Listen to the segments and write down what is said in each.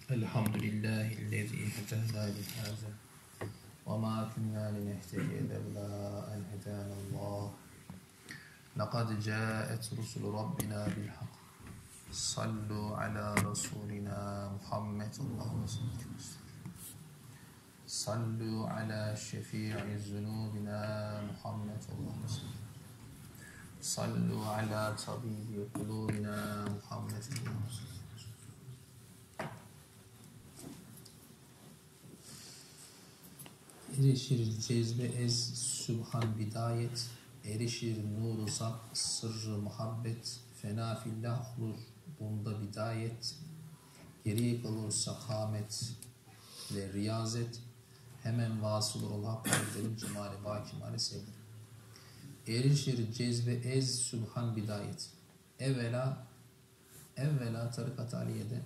Elhamdülillahi'llezî hedânâ lihâzâ ve mâ kunnâ linehtediye levlâ en hedânallâh. Lekad câet rusulü Rabbina bilhak. Sallu ala Resulina Muhammed. Allahümme sallu ala şefî'i zunûbina Muhammed. Allahümme sallu ala tabîbi kulûbina Muhammed. Erişir cezbe ez sübhan bidayet, erişir nur-u zat sırrı muhabbet, fena fillah olur bunda bidayet, geri kalır sakamet ve riyazet, hemen vasıl ol hak edelim cemali bakimali sevdim. Erişir cezbe ez sübhan bidayet. Evvela tarikat-ı aliyede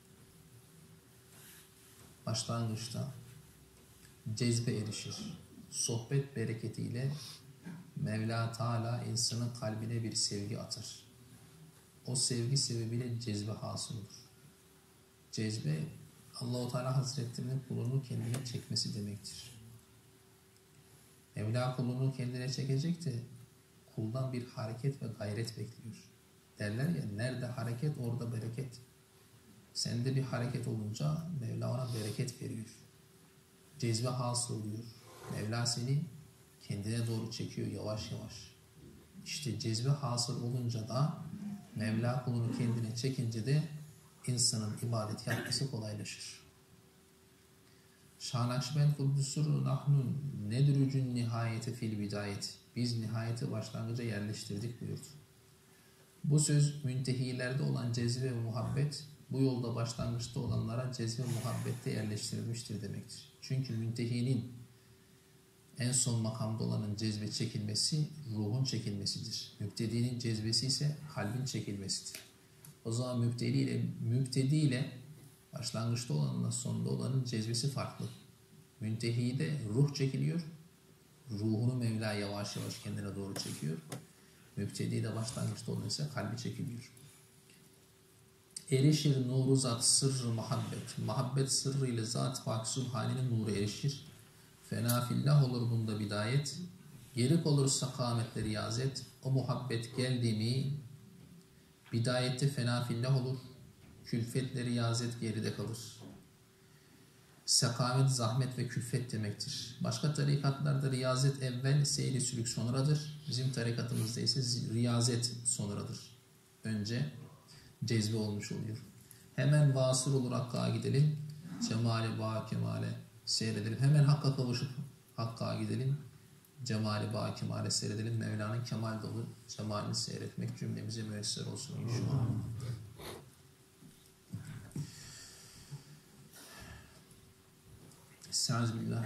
başlangıçta cezbe erişir. Sohbet bereketiyle Mevla Teala insanın kalbine bir sevgi atar. O sevgi sebebiyle cezbe hasıl olur. Cezbe Allah-u Teala Hazretlerinin kulunu kendine çekmesi demektir. Mevla kulunu kendine çekecek de kuldan bir hareket ve gayret bekliyor. Derler ya, nerede hareket orada bereket. Sende bir hareket olunca Mevla ona bereket veriyor. Cezbe hasıl oluyor. Mevla seni kendine doğru çekiyor yavaş yavaş. İşte cezbe hasıl olunca da Mevla kulunu kendine çekince de insanın ibadet yapması kolaylaşır. Şah-ı Kuddusur nahnun nedrücün nihayeti fil bidayet. Biz nihayeti başlangıca yerleştirdik buyurdu. Bu söz müntehilerde olan cezbe ve muhabbet, bu yolda başlangıçta olanlara cezbe muhabbette yerleştirilmiştir demektir. Çünkü müntehinin en son makamda olanın cezbe çekilmesi ruhun çekilmesidir. Mübtedinin cezbesi ise kalbin çekilmesidir. O zaman mübtedi ile başlangıçta olanla sonda olanın cezbesi farklı. Müntehide ruh çekiliyor. Ruhunu Mevla yavaş yavaş kendine doğru çekiyor. Mübtedi de başlangıçta olan ise kalbi çekiliyor. Erişir nuru zat sırrı muhabbet. Muhabbet sırrı ile zat Pak Sübhane'nin nuru erişir. Fena fillah olur bunda bidayet. Gerik olur sakametle riyazet. O muhabbet geldi mi bidayette fena fillah olur. Külfetle riyazet geride kalır. Sekamet, zahmet ve külfet demektir. Başka tarikatlarda riyazet evvel, seyri sülük sonradır. Bizim tarikatımızda ise riyazet sonradır. Önce cezbe olmuş oluyor. Hemen vasıl olur Hakk'a gidelim. Cemali ba kemale seyredelim. Hemen Hakk'a kavuşup Hakk'a gidelim. Cemali ba kemale seyredelim. Mevla'nın kemal dolu cemalini seyretmek cümlemize müyesser olsun inşallah. Estağfirullah.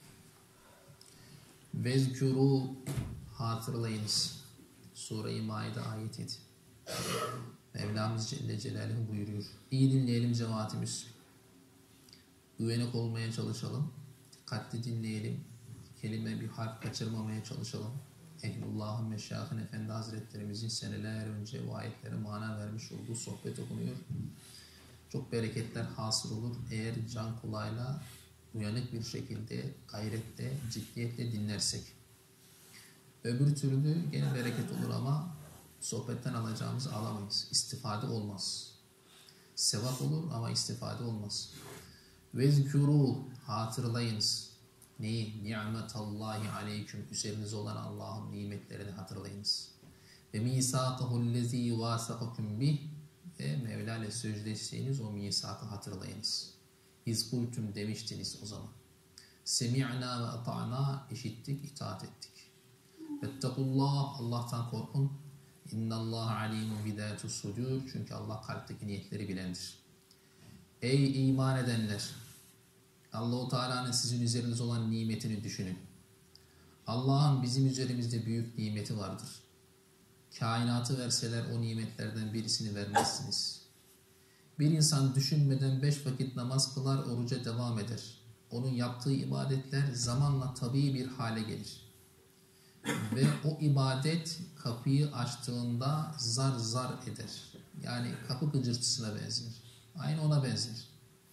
Vezkuru hatırlayınız. Sure-i Maide ayet 7. Mevlamız Celle Celaluhu buyuruyor. İyi dinleyelim cemaatimiz. Güvenek olmaya çalışalım. Dikkatli dinleyelim. Kelime bir harf kaçırmamaya çalışalım. Ehlullah'ın Meşayih'in Efendi Hazretlerimizin seneler önce bu ayetlere mana vermiş olduğu sohbet okunuyor. Çok bereketler hasıl olur. Eğer can kulağıyla uyanık bir şekilde, gayretle, ciddiyetle dinlersek. Öbür türlü gene bereket olur ama sohbetten alacağımızı alamayız. İstifade olmaz. Sevap olur ama istifade olmaz. Vezkuru hatırlayınız. Neyi? Ni'metallahi aleyküm. Üzerinize olan Allah'ın nimetlerini hatırlayınız. Ve misakahullezî vâsakakum bih. Ve Mevla ile sözleştiğiniz o misakı hatırlayınız. İzkultum demiştiniz o zaman. Semi'na ve ata'na, işittik, itaat ettik. Vettekullah, Allah'tan korkun. İnnallâhe alîmun bidâtus sudur. Çünkü Allah kalpteki niyetleri bilendir. Ey iman edenler! Allah-u Teala'nın sizin üzerinize olan nimetini düşünün. Allah'ın bizim üzerimizde büyük nimeti vardır. Kainatı verseler o nimetlerden birisini vermezsiniz. Bir insan düşünmeden 5 vakit namaz kılar, oruca devam eder. Onun yaptığı ibadetler zamanla tabii bir hale gelir. Ve o ibadet kapıyı açtığında zar zar eder. Yani kapı gıcırtısına benzer. Aynı ona benzer.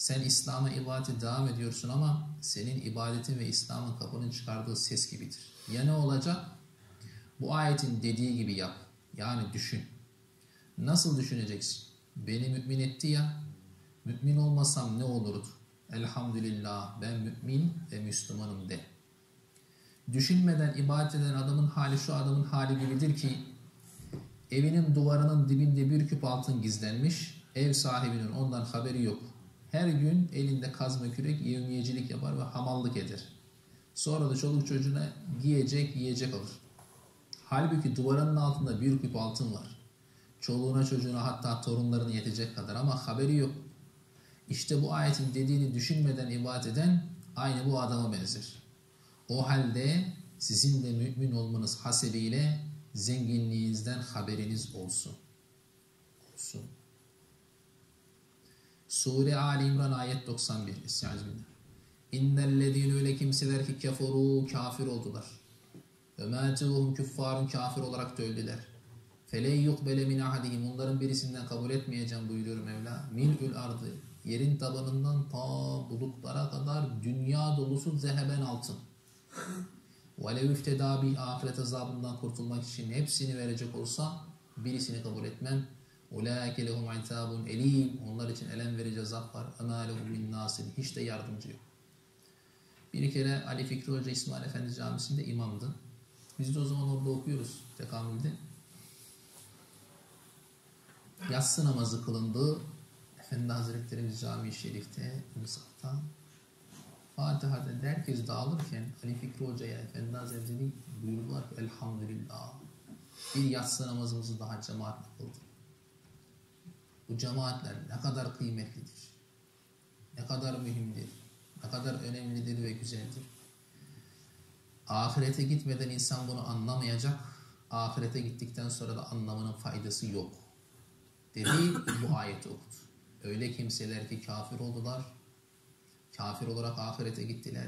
Sen İslam'a ibadete devam ediyorsun ama senin ibadetin ve İslam'ın kapının çıkardığı ses gibidir. Ya ne olacak? Bu ayetin dediği gibi yap. Yani düşün. Nasıl düşüneceksin? Beni mümin etti ya, mümin olmasam ne olurdu? Elhamdülillah ben mümin ve Müslümanım de. Düşünmeden ibadet eden adamın hali şu adamın hali gibidir ki evinin duvarının dibinde bir küp altın gizlenmiş, ev sahibinin ondan haberi yok. Her gün elinde kazma kürek yevmiyecilik yapar ve hamallık eder. Sonra da çoluk çocuğuna giyecek, yiyecek alır. Halbuki duvarının altında bir küp altın var. Çoluğuna çocuğuna hatta torunlarına yetecek kadar ama haberi yok. İşte bu ayetin dediğini düşünmeden ibadet eden aynı bu adama benzer. O halde sizin de mümin olmanız hasebiyle zenginliğinizden haberiniz olsun. Sure Ali İmran ayet 91. Estağfirullah. İnnellezîne öyle kimseler ki keferû kafir oldular. Ve mâtûhum küffarun kafir olarak da öldüler. Feley yukbele min ahadihim onların birisinden kabul etmeyeceğim buyuruyor Mevla. Mil'ül ardı yerin tabanından ta bulutlara kadar dünya dolusu zeheben altın. Velev üftedâ bi ahiret azabından kurtulmak için hepsini verecek olsa birisini kabul etmem. Ulaike lehum azabun elim. Onlar için elem verici azap var. Ama lehum min nasir. Hiç de yardımcı yok. Bir kere Ali Fikri Hoca İsmail Efendi Camisi'nde imamdı. Biz de o zaman orada okuyoruz tekamülde. Yatsı namazı kılındı. Efendi Hazretlerimiz Cami-i Şerif'te, Musaf'ta Fatiha'da herkes dağılırken Ali Fikri Hoca'ya Efendi Hazretleri buyurdular ki elhamdülillah bir yatsı namazımızı daha cemaatle kıldık. Bu cemaatler ne kadar kıymetlidir, ne kadar mühimdir, ne kadar önemlidir ve güzeldir. Ahirete gitmeden insan bunu anlamayacak, ahirete gittikten sonra da anlamının faydası yok. Dedi bu ayeti okudu. Öyle kimseler ki kafir oldular, kafir olarak ahirete gittiler.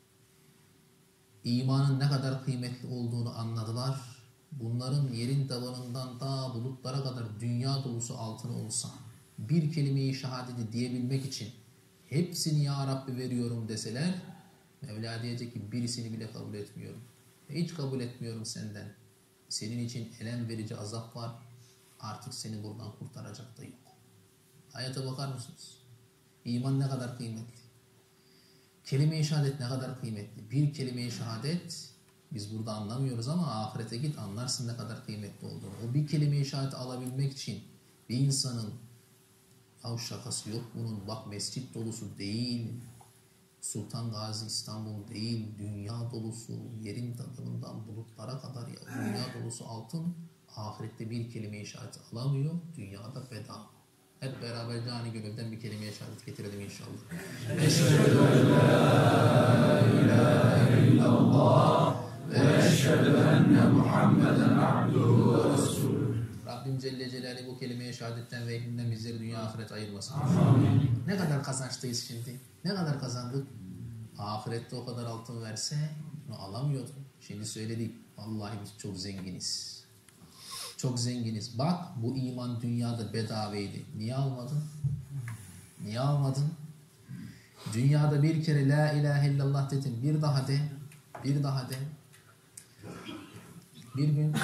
İmanın ne kadar kıymetli olduğunu anladılar. Bunların yerin tabanından da bulutlara kadar dünya dolusu altını olsa bir kelime-i şehadeti diyebilmek için hepsini ya Rabbi veriyorum deseler Mevla diyecek ki birisini bile kabul etmiyorum. Hiç kabul etmiyorum senden. Senin için elem verici azap var. Artık seni buradan kurtaracak da yok. Hayata bakar mısınız? İman ne kadar kıymetli. Kelime-i şehadet ne kadar kıymetli. Bir kelime-i şehadet biz burada anlamıyoruz ama ahirete git anlarsın ne kadar kıymetli olduğunu. O bir kelime-i şehadeti alabilmek için bir insanın ya şakası yok bunun bak mescit dolusu değil, Sultan Gazi İstanbul değil, dünya dolusu, yerin tabanından bulutlara kadar ya dünya dolusu altın ahirette bir kelime-i şehadet alamıyor, dünyada bedava. Hep beraber cani gönülden bir kelime-i şehadet getirelim inşallah. Eşhedü en la ilahe illallah ve eşhedü enne Muhammeden abduhu ve resulüh. Rabbim Celle Celaluhu bu kelime-i şehadetten ve ehlinden bizleri dünya ahiret ayırmasın. Amin. Ne kadar kazançtayız şimdi? Ne kadar kazandık? Ahirette o kadar altın verse bunu alamıyordu. Şimdi söyledik. Vallahi biz çok zenginiz. Çok zenginiz. Bak bu iman dünyada bedavaydı. Niye almadın? Niye almadın? Dünyada bir kere la ilahe illallah dedin. Bir daha de. Bir daha de. Bir gün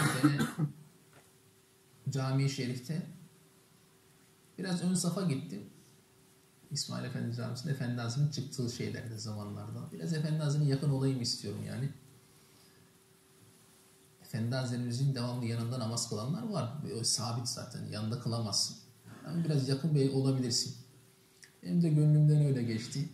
Cami-i Şerif'te biraz ön safa gittim. İsmail Efendi Camisi'nde Efendi Hazretleri'nin çıktığı şeylerde zamanlarda. Biraz Efendi Hazretleri'ne yakın olayım istiyorum yani. Efendi Hazretlerimizin devamlı yanında namaz kılanlar var. O sabit zaten. Yanında kılamazsın. Yani biraz yakın bir olabilirsin. Benim de gönlümden öyle geçti.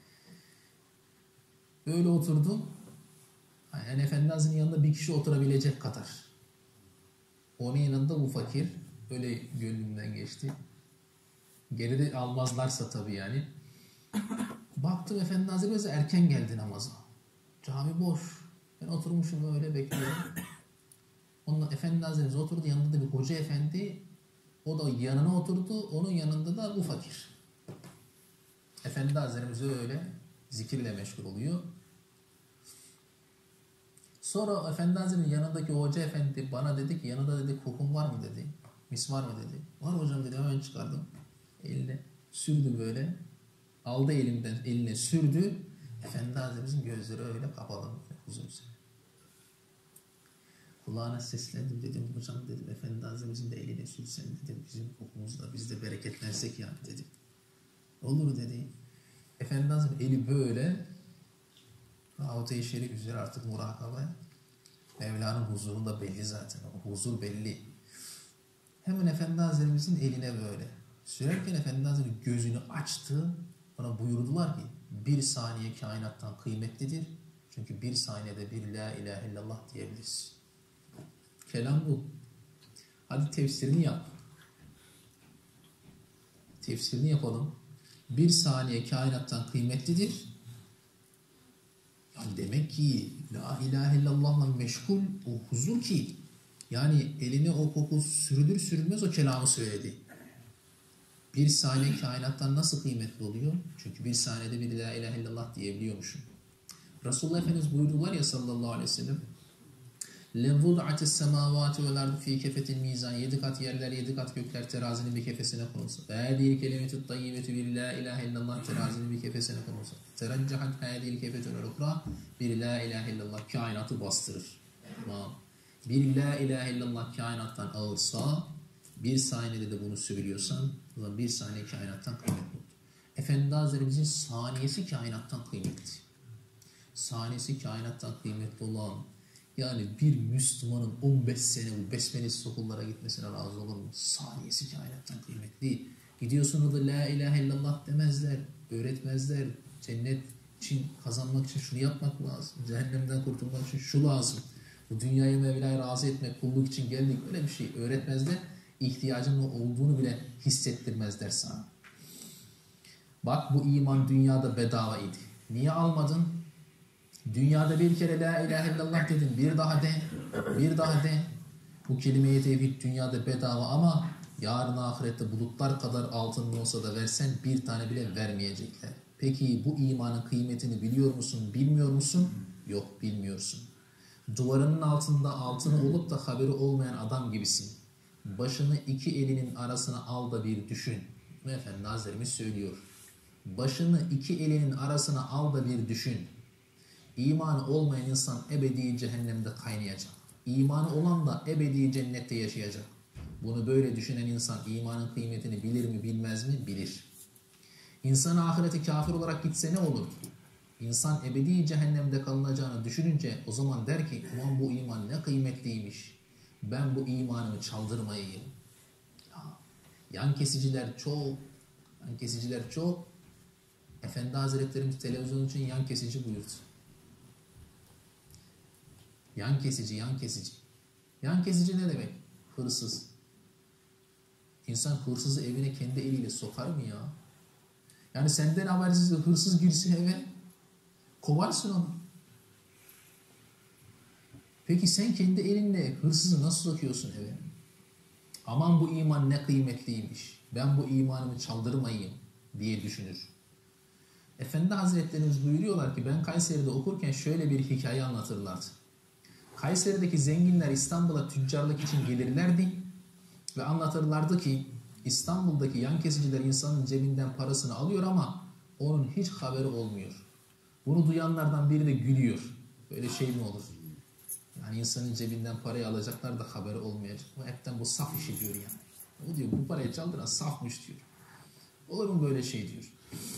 Böyle oturdum. Yani Efendi Hazretleri'nin yanında bir kişi oturabilecek kadar. Onun yanında bu fakir. Öyle gönlümden geçti. Geride almazlarsa tabii yani. Baktım Efendi Hazretleri erken geldi namaza. Cami boş. Ben oturmuşum öyle bekliyorum. Onunla Efendi Hazretleri oturdu. Yanında da bir hoca efendi. O da yanına oturdu. Onun yanında da bu fakir. Efendi Hazretlerimiz öyle zikirle meşgul oluyor. Sonra Efendi Hazretleri'nin yanındaki hoca efendi bana dedi ki yanında dedi kokum var mı dedi. Mis var mı dedi. Var hocam dedi hemen çıkardım. Eline sürdü böyle. Aldı elimden, eline sürdü. Efendi Hazretimizin gözleri öyle kapalı. Uzun süre. Kulağına seslendim, dedim hocam dedim, Efendi Hazretimizin de eline sürsen dedim, bizim kokumuzla biz de bereketlensek yani dedim. Olur dedi. Efendi Hazretleri eli böyle Rahat-ı Şerif üzere artık murakaba. Mevla'nın huzurunda belli zaten. O huzur belli. Hemen Efendi Hazretlerimizin eline böyle sürerken Efendi Hazretleri gözünü açtı. Bana buyurdular ki bir saniye kainattan kıymetlidir. Çünkü bir saniyede bir la ilahe illallah diyebiliriz. Kelam bu. Hadi tefsirini yap. Tefsirini yapalım. Bir saniye kainattan kıymetlidir. Yani demek ki la ilahe illallah'la meşgul o huzur ki yani eline o koku sürülür sürülmez o kelamı söyledi. Bir saniye kainattan nasıl kıymetli oluyor? Çünkü bir saniyede bir la ilahe illallah diyebiliyormuşum. Resulullah Efendimiz buyurdular ya sallallahu aleyhi ve sellem لَنْوُضْعَتِ السَّمَاوَاتِ وَالْاَرْضِ ف۪ي كَفَةٍ mizan 7 kat yerler 7 kat gökler terazinin bir kefesine konulsa. وَهَذِهِ الْكَلِمَةُ الطَّيِّبَةُ bir la ilahe illallah terazinin bir kefesine konulsa. تَرَجَّحَتْ هَذِهِ الْكَفَةُ الْاُخْرَى bir la ilahe illallah kainatı bastırır. Tamam. Bir la ilahe illallah kainattan ağırsa bir saniyede de bunu söylüyorsan o zaman bir saniye kainattan kıymetli oldu. Efendi Hazretlerimizin saniyesi kainattan kıymetli. Saniyesi kainattan kıymetli olan yani bir Müslümanın 15 sene bu besmelesiz okullara gitmesine razı olur mu? Saniyesi kainattan kıymetli. Gidiyorsun da la ilahe illallah demezler, öğretmezler. Cennet için kazanmak için şunu yapmak lazım. Cehennemden kurtulmak için şu lazım. Bu dünyayı Mevla'ya razı etmek, kulluk için geldik. Öyle bir şey öğretmezler. İhtiyacının olduğunu bile hissettirmezler sana. Bak bu iman dünyada bedava idi. Niye almadın? Dünyada bir kere la ilahe illallah dedin. Bir daha de. Bir daha de. Bu kelime-i tevhid dünyada bedava ama yarın ahirette bulutlar kadar altın olsa da versen bir tane bile vermeyecekler. Peki bu imanın kıymetini biliyor musun? Bilmiyor musun? Yok bilmiyorsun. Duvarının altında altını olup da haberi olmayan adam gibisin. Başını iki elinin arasına al da bir düşün. Efendi Hazretimiz söylüyor. Başını iki elinin arasına al da bir düşün. İmanı olmayan insan ebedi cehennemde kaynayacak. İmanı olan da ebedi cennette yaşayacak. Bunu böyle düşünen insan imanın kıymetini bilir mi bilmez mi? Bilir. İnsan ahirete kafir olarak gitse ne olur? İnsan ebedi cehennemde kalınacağını düşününce o zaman der ki aman bu iman ne kıymetliymiş. Ben bu imanımı çaldırmayayım. Yan kesiciler çok. Yan kesiciler çok. Efendi Hazretlerimiz televizyon için yan kesici buyurdu. Yan kesici, yan kesici. Yan kesici ne demek? Hırsız. İnsan hırsızı evine kendi eliyle sokar mı ya? Yani senden habersiz hırsız girsin eve, kovarsın onu. Peki sen kendi elinle hırsızı nasıl sokuyorsun eve? Aman bu iman ne kıymetliymiş. Ben bu imanımı çaldırmayayım diye düşünür. Efendi Hazretlerimiz buyuruyorlar ki ben Kayseri'de okurken şöyle bir hikaye anlatırlardı. Kayseri'deki zenginler İstanbul'a tüccarlık için gelirlerdi ve anlatırlardı ki İstanbul'daki yan kesiciler insanın cebinden parasını alıyor ama onun hiç haberi olmuyor. Bunu duyanlardan biri de gülüyor. Böyle şey mi olur? Yani insanın cebinden parayı alacaklar da haberi olmayacak. Bu hepten bu saf işi diyor yani. O diyor bu parayı çaldıran safmış diyor. Olur mu böyle şey diyor.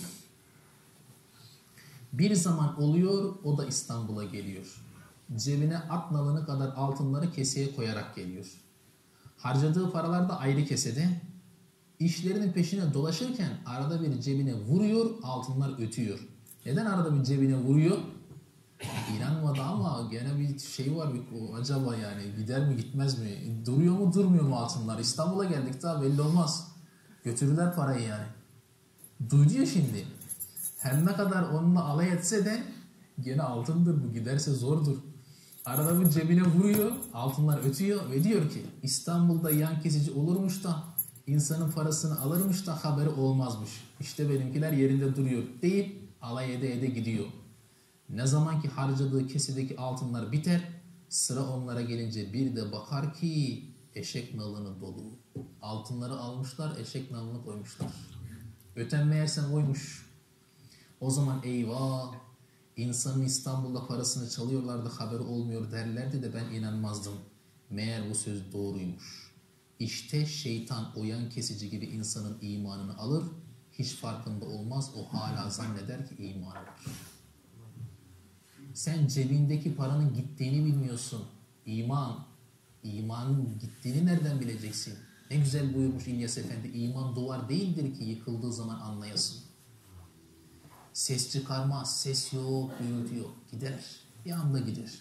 Bir zaman oluyor o da İstanbul'a geliyor. Cebine at nalını kadar altınları keseye koyarak geliyor. Harcadığı paralar da ayrı kesede. İşlerinin peşine dolaşırken arada bir cebine vuruyor, altınlar ötüyor. Neden arada bir cebine vuruyor? İnanmadı ama gene bir şey var, acaba yani gider mi gitmez mi? Duruyor mu durmuyor mu altınlar? İstanbul'a geldik daha belli olmaz. Götürürler parayı yani. Duydu ya şimdi. Her ne kadar onunla alay etse de gene altındır bu, giderse zordur. Arada bir cebine vuruyor, altınlar ötüyor ve diyor ki İstanbul'da yan kesici olurmuş da insanın parasını alırmış da haberi olmazmış. İşte benimkiler yerinde duruyor deyip alay ede ede gidiyor. Ne zaman ki harcadığı kesedeki altınlar biter, sıra onlara gelince bir de bakar ki eşek nalını dolu. Altınları almışlar, eşek nalını koymuşlar. Öten meğersem oymuş. O zaman eyvah, insanın İstanbul'da parasını çalıyorlardı, haberi olmuyor derlerdi de ben inanmazdım. Meğer bu söz doğruymuş. İşte şeytan o yan kesici gibi insanın imanını alır, hiç farkında olmaz, o hala zanneder ki imanı var. Sen cebindeki paranın gittiğini bilmiyorsun. İmanın gittiğini nereden bileceksin? Ne güzel buyurmuş İlyas Efendi, iman duvar değildir ki yıkıldığı zaman anlayasın. Ses çıkarmaz, ses yok, gürültü yok. Gider, bir anda gider.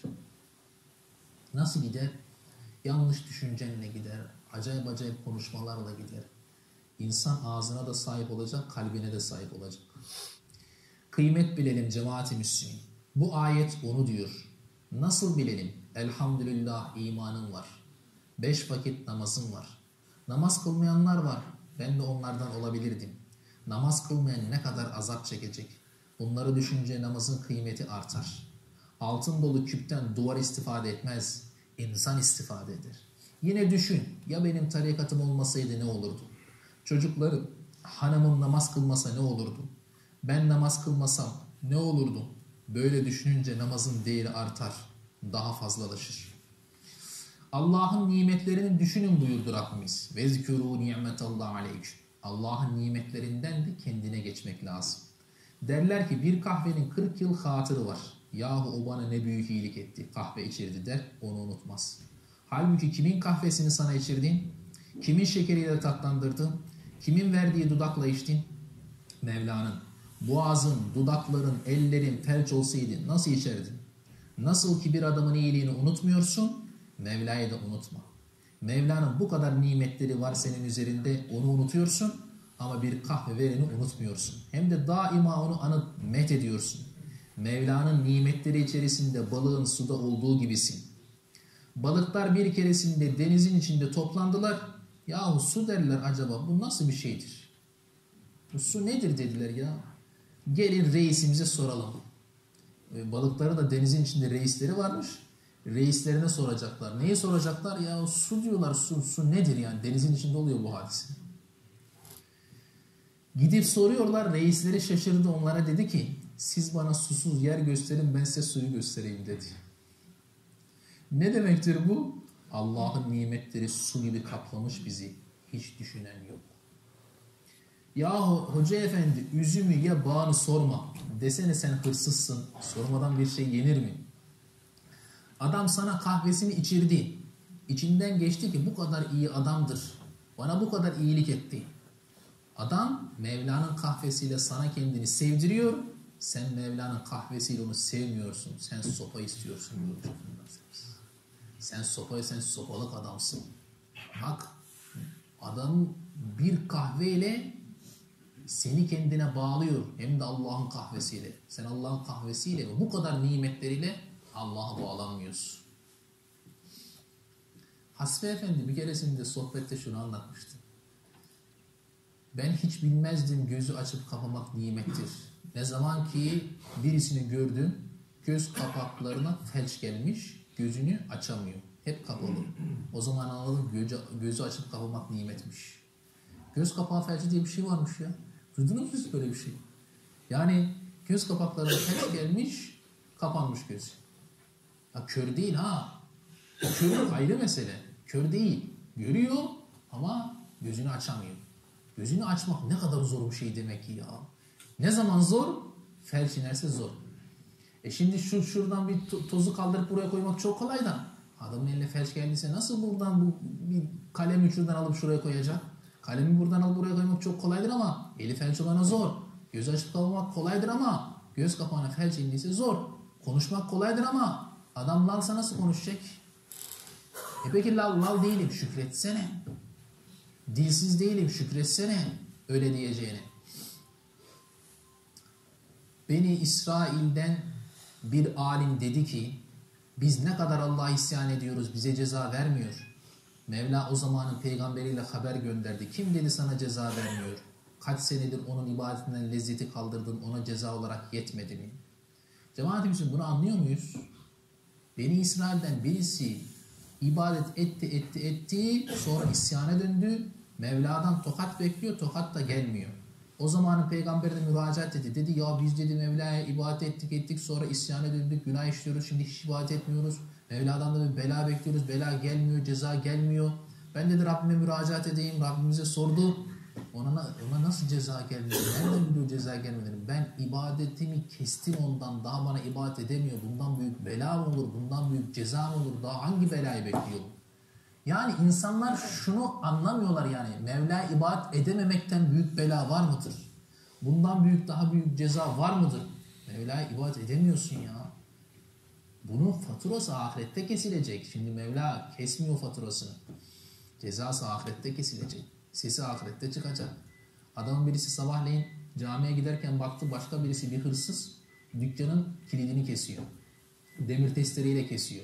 Nasıl gider? Yanlış düşüncenle gider, acayip acayip konuşmalarla gider. İnsan ağzına da sahip olacak, kalbine de sahip olacak. Kıymet bilelim cemaat-i Müslümin. Bu ayet onu diyor. Nasıl bilelim? Elhamdülillah imanım var. 5 vakit namazım var. Namaz kılmayanlar var. Ben de onlardan olabilirdim. Namaz kılmayan ne kadar azap çekecek. Bunları düşünce namazın kıymeti artar. Altın dolu küpten duvar istifade etmez. İnsan istifade eder. Yine düşün, ya benim tarikatım olmasaydı ne olurdu? Çocuklarım, hanımım namaz kılmasa ne olurdu? Ben namaz kılmasam ne olurdu? Böyle düşününce namazın değeri artar, daha fazlalaşır. Allah'ın nimetlerini düşünün buyurdu Rabbimiz. Vezkuru ni'metallahi aleyküm. Allah'ın nimetlerinden de kendine geçmek lazım. Derler ki bir kahvenin 40 yıl hatırı var. Yahu o bana ne büyük iyilik etti. Kahve içirdi der, onu unutmaz. Halbuki kimin kahvesini sana içirdin? Kimin şekeriyle tatlandırdın? Kimin verdiği dudakla içtin? Mevla'nın. Boğazın, dudakların, ellerin felç olsaydı nasıl içerdin? Nasıl ki bir adamın iyiliğini unutmuyorsun, Mevla'yı da unutma. Mevla'nın bu kadar nimetleri var senin üzerinde, onu unutuyorsun ama bir kahve vereni unutmuyorsun. Hem de daima onu anıp met ediyorsun. Mevla'nın nimetleri içerisinde balığın suda olduğu gibisin. Balıklar bir keresinde denizin içinde toplandılar. Yahu su derler, acaba bu nasıl bir şeydir? Bu su nedir dediler ya. Gelin reisimize soralım. Balıkların da denizin içinde reisleri varmış. Reislerine soracaklar. Neyi soracaklar? Ya su diyorlar, su nedir yani? Denizin içinde oluyor bu hadise. Gidip soruyorlar, reisleri şaşırdı, onlara dedi ki siz bana susuz yer gösterin, ben size suyu göstereyim dedi. Ne demektir bu? Allah'ın nimetleri su gibi kaplamış bizi. Hiç düşünen yok. Yahu hoca efendi üzümü ye bağını sorma. Desene sen hırsızsın. Sormadan bir şey yenir mi? Adam sana kahvesini içirdi. İçinden geçti ki bu kadar iyi adamdır. Bana bu kadar iyilik etti. Adam Mevla'nın kahvesiyle sana kendini sevdiriyor. Sen Mevla'nın kahvesiyle onu sevmiyorsun. Sen sopa istiyorsun. Sen sopalık adamsın. Bak, adam bir kahveyle seni kendine bağlıyor. Hem de Allah'ın kahvesiyle. Sen Allah'ın kahvesiyle bu kadar nimetleriyle Allah'a bağlanmıyorsun. Hasbi Efendi bir keresinde sohbette şunu anlatmıştı. Ben hiç bilmezdim gözü açıp kapamak nimettir. Ne zaman ki birisini gördüm, göz kapaklarına felç gelmiş, gözünü açamıyor. Hep kapalı. O zaman anladım, gözü açıp kapamak nimetmiş. Göz kapağı felci diye bir şey varmış ya. Duydunuz mu siz böyle bir şey? Yani göz kapaklarına felç gelmiş, kapanmış göz. Ya kör değil ha. Kör ayrı mesele. Kör değil. Görüyor ama gözünü açamıyor. Gözünü açmak ne kadar zor bir şey demek ki ya. Ne zaman zor? Felç inerse zor. Şimdi şuradan bir tozu kaldırıp buraya koymak çok kolay da. Adamın eline felç geldiyse nasıl buradan bir kalemi şuradan alıp şuraya koyacak? Kalemi buradan alıp buraya koymak çok kolaydır ama eli felç olana zor. Göz açıp kapamak kolaydır ama göz kapağına felç indiyse zor. Konuşmak kolaydır ama adam lalsa nasıl konuşacak? Peki lal değilim, şükretsene. Dilsiz değilim, şükretsene. Öyle diyeceğine. Beni İsrail'den bir alim dedi ki biz ne kadar Allah'a isyan ediyoruz, bize ceza vermiyor. Mevla o zamanın peygamberiyle haber gönderdi. Kim dedi sana ceza vermiyor? Kaç senedir onun ibadetinden lezzeti kaldırdın, ona ceza olarak yetmedi mi? Cemaat-i Müslümin bunu anlıyor muyuz? Beni İsrail'den birisi ibadet etti, sonra isyana döndü. Mevla'dan tokat bekliyor, tokat da gelmiyor. O zamanın peygamberine müracaat etti. Dedi ya biz dedi Mevla'ya ibadet ettik sonra isyana döndük, günah işliyoruz, şimdi hiç ibadet etmiyoruz. Mevla'dan da bir bela bekliyoruz, bela gelmiyor, ceza gelmiyor. Ben dedi Rabbime müracaat edeyim, Rabbimize sordu. Ona nasıl ceza gelmiyor? Nereden biliyor ceza gelmediğini? Ben ibadetimi kestim ondan, daha bana ibadet edemiyor. Bundan büyük bela mı olur, bundan büyük ceza mı olur, daha hangi belayı bekliyor? Yani insanlar şunu anlamıyorlar yani. Mevla'ya ibadet edememekten büyük bela var mıdır? Bundan büyük, daha büyük ceza var mıdır? Mevla'ya ibadet edemiyorsun ya. Bunun faturası ahirette kesilecek. Şimdi Mevla kesmiyor faturasını. Cezası ahirette kesilecek. Sesi ahirette çıkacak. Adamın birisi sabahleyin camiye giderken baktı başka birisi bir hırsız dükkanın kilidini kesiyor. Demir testereyle kesiyor.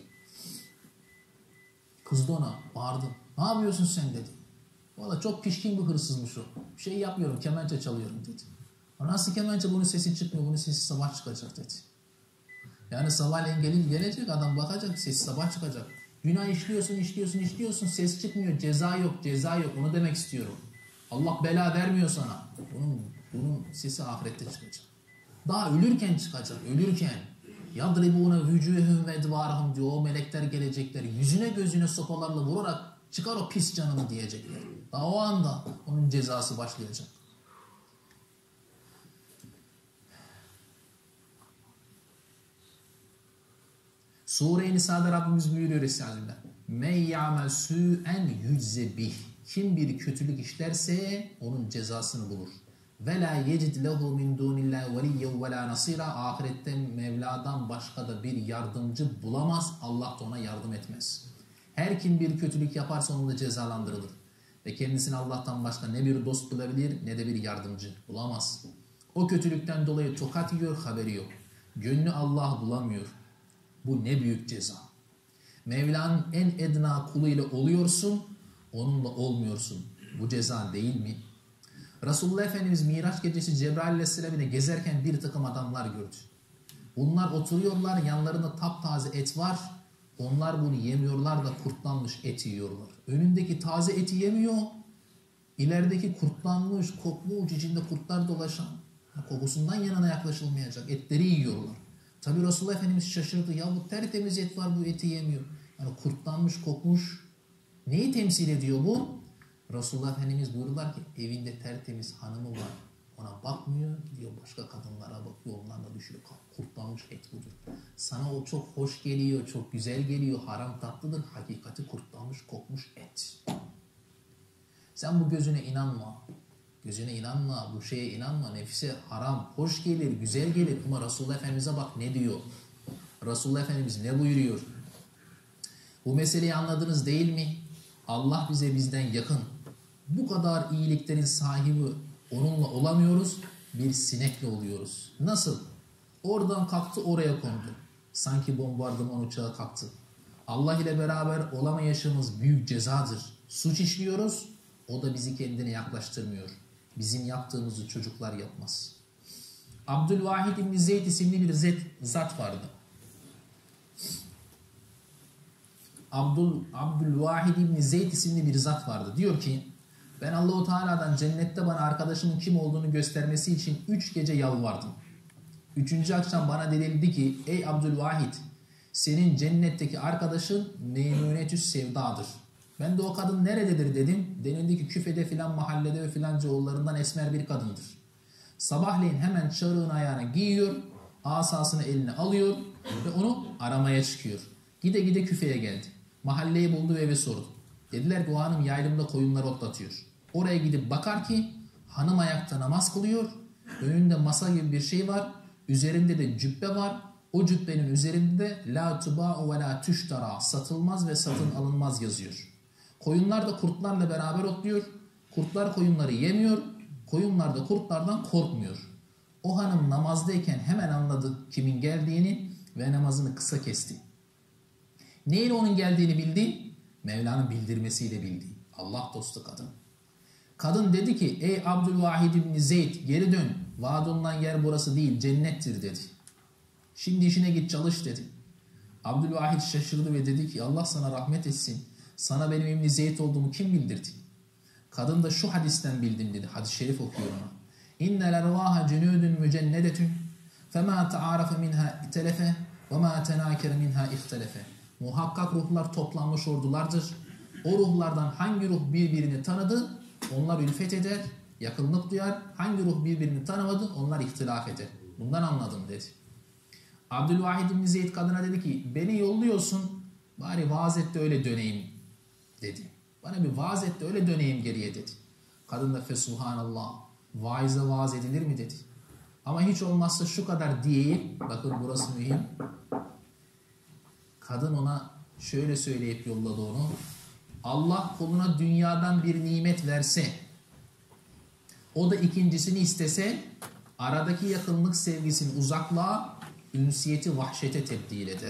Kızdı ona, bağırdı. Ne yapıyorsun sen dedi. Valla çok pişkin bir hırsızmış o. Bir şey yapmıyorum, kemençe çalıyorum dedi. Nasıl kemençe, bunun sesi çıkmıyor, bunun sesi sabah çıkacak dedi. Yani sabahleyin gelecek adam bakacak, sesi sabah çıkacak. Günah işliyorsun, ses çıkmıyor, ceza yok, onu demek istiyorum. Allah bela vermiyor sana. Bunun sesi ahirette çıkacak. Daha ölürken çıkacak, ölürken. Yadribûne vücûhum ve edvârahum diyor. O melekler gelecekler. Yüzüne gözüne sopalarla vurarak çıkar o pis canını diyecekler. Daha o anda onun cezası başlayacak. Sure-i Nisa'da Rabbimiz buyuruyor Estağfirullah. Men ya'mel su'en yücze bih. Kim bir kötülük işlerse onun cezasını bulur. Ve la yecid lehu min dunillahi veliyyen ve la nasira. Ahirette Mevla'dan başka da bir yardımcı bulamaz. Allah da ona yardım etmez. Her kim bir kötülük yaparsa onunla cezalandırılır. Ve kendisine Allah'tan başka ne bir dost bulabilir ne de bir yardımcı bulamaz. O kötülükten dolayı tokat yiyor, haberi yok. Gönlü Allah bulamıyor. Bu ne büyük ceza. Mevla'nın en edna kuluyla oluyorsun, onunla olmuyorsun. Bu ceza değil mi? Resulullah Efendimiz Miraç gecesi Cebrail Aleyhisselam ile gezerken bir takım adamlar gördü. Bunlar oturuyorlar, yanlarında taptaze et var. Onlar bunu yemiyorlar da kurtlanmış et yiyorlar. Önündeki taze eti yemiyor. İlerideki kurtlanmış, kokmuş, içinde kurtlar dolaşan, kokusundan yanına yaklaşılmayacak etleri yiyorlar. Tabi Resulullah Efendimiz şaşırdı. Ya bu tertemiz et var, bu eti yemiyor. Yani kurtlanmış, kokmuş. Neyi temsil ediyor bu? Resulullah Efendimiz buyurdular ki evinde tertemiz hanımı var. Ona bakmıyor, gidiyor başka kadınlara bakıyor. Onlarla düşüyor. Kurtlanmış et budur. Sana o çok hoş geliyor, çok güzel geliyor. Haram tatlıdır. Hakikati kurtlanmış, kokmuş et. Sen bu gözüne inanma. Gözüne inanma, bu şeye inanma. Nefise haram, hoş gelir, güzel gelir. Ama Resulullah Efendimiz'e bak ne diyor? Resulullah Efendimiz ne buyuruyor? Bu meseleyi anladınız değil mi? Allah bize bizden yakın. Bu kadar iyiliklerin sahibi onunla olamıyoruz. Bir sinekle oluyoruz. Nasıl? Oradan kalktı oraya kondu. Sanki bombardıman uçağı kalktı. Allah ile beraber olamayışımız büyük cezadır. Suç işliyoruz. O da bizi kendine yaklaştırmıyor. Bizim yaptığımızı çocuklar yapmaz. Abdülvahid İbni Zeyd isimli bir zat vardı. Abdülvahid İbni Zeyd isimli bir zat vardı. Diyor ki ben Allah-u Teala'dan cennette bana arkadaşımın kim olduğunu göstermesi için 3 gece yalvardım. 3. akşam bana denildi ki ey Abdülvahid senin cennetteki arkadaşın Meymunetü's Sevda'dır. Ben de o kadın nerededir dedim. Denildi ki Küfe'de filan mahallede ve filanca oğullarından esmer bir kadındır. Sabahleyin hemen çarığın ayağına giyiyor, asasını eline alıyor ve onu aramaya çıkıyor. Gide gide Küfe'ye geldi. Mahalleyi buldu ve eve sordu. Dediler bu hanım yaylımda koyunları otlatıyor. Oraya gidip bakar ki hanım ayakta namaz kılıyor. Önünde masa gibi bir şey var. Üzerinde de cübbe var. O cübbenin üzerinde de la tuba'u ve la tüştara satılmaz ve satın alınmaz yazıyor. Koyunlar da kurtlarla beraber otluyor. Kurtlar koyunları yemiyor. Koyunlar da kurtlardan korkmuyor. O hanım namazdayken hemen anladı kimin geldiğini ve namazını kısa kesti. Neyle onun geldiğini bildi? Mevla'nın bildirmesiyle bildi. Allah dostu kadın. Kadın dedi ki ey Abdülvahid İbni Zeyd geri dön. Vaad olunan yer burası değil cennettir dedi. Şimdi işine git çalış dedi. Abdülvahid şaşırdı ve dedi ki Allah sana rahmet etsin. Sana benim İbni Zeyd olduğumu kim bildirdi? Kadın da şu hadisten bildim dedi. Hadis-i şerif okuyor ona. İnnel ervaha cunudun mücennedetun fema ta'arafe minha itelefe ve ma tenakere minha ihtelefe. Muhakkak ruhlar toplanmış ordulardır. O ruhlardan hangi ruh birbirini tanıdı, onlar ülfet eder, yakınlık duyar. Hangi ruh birbirini tanımadı, onlar ihtilaf eder. Bundan anladım dedi. Abdülvahid İbni Zeyd kadına dedi ki, beni yolluyorsun, bari vaaz et de öyle döneyim dedi. Bana bir vaaz et de öyle döneyim geriye dedi. Kadın da fesubhanallah, vaize vaaz edilir mi dedi. Ama hiç olmazsa şu kadar diyeyim, bakın burası mühim. Kadın ona şöyle söyleyip yolladı onu. Allah kuluna dünyadan bir nimet verse, o da ikincisini istese, aradaki yakınlık sevgisini uzaklığa, ünsiyeti vahşete tebdil eder.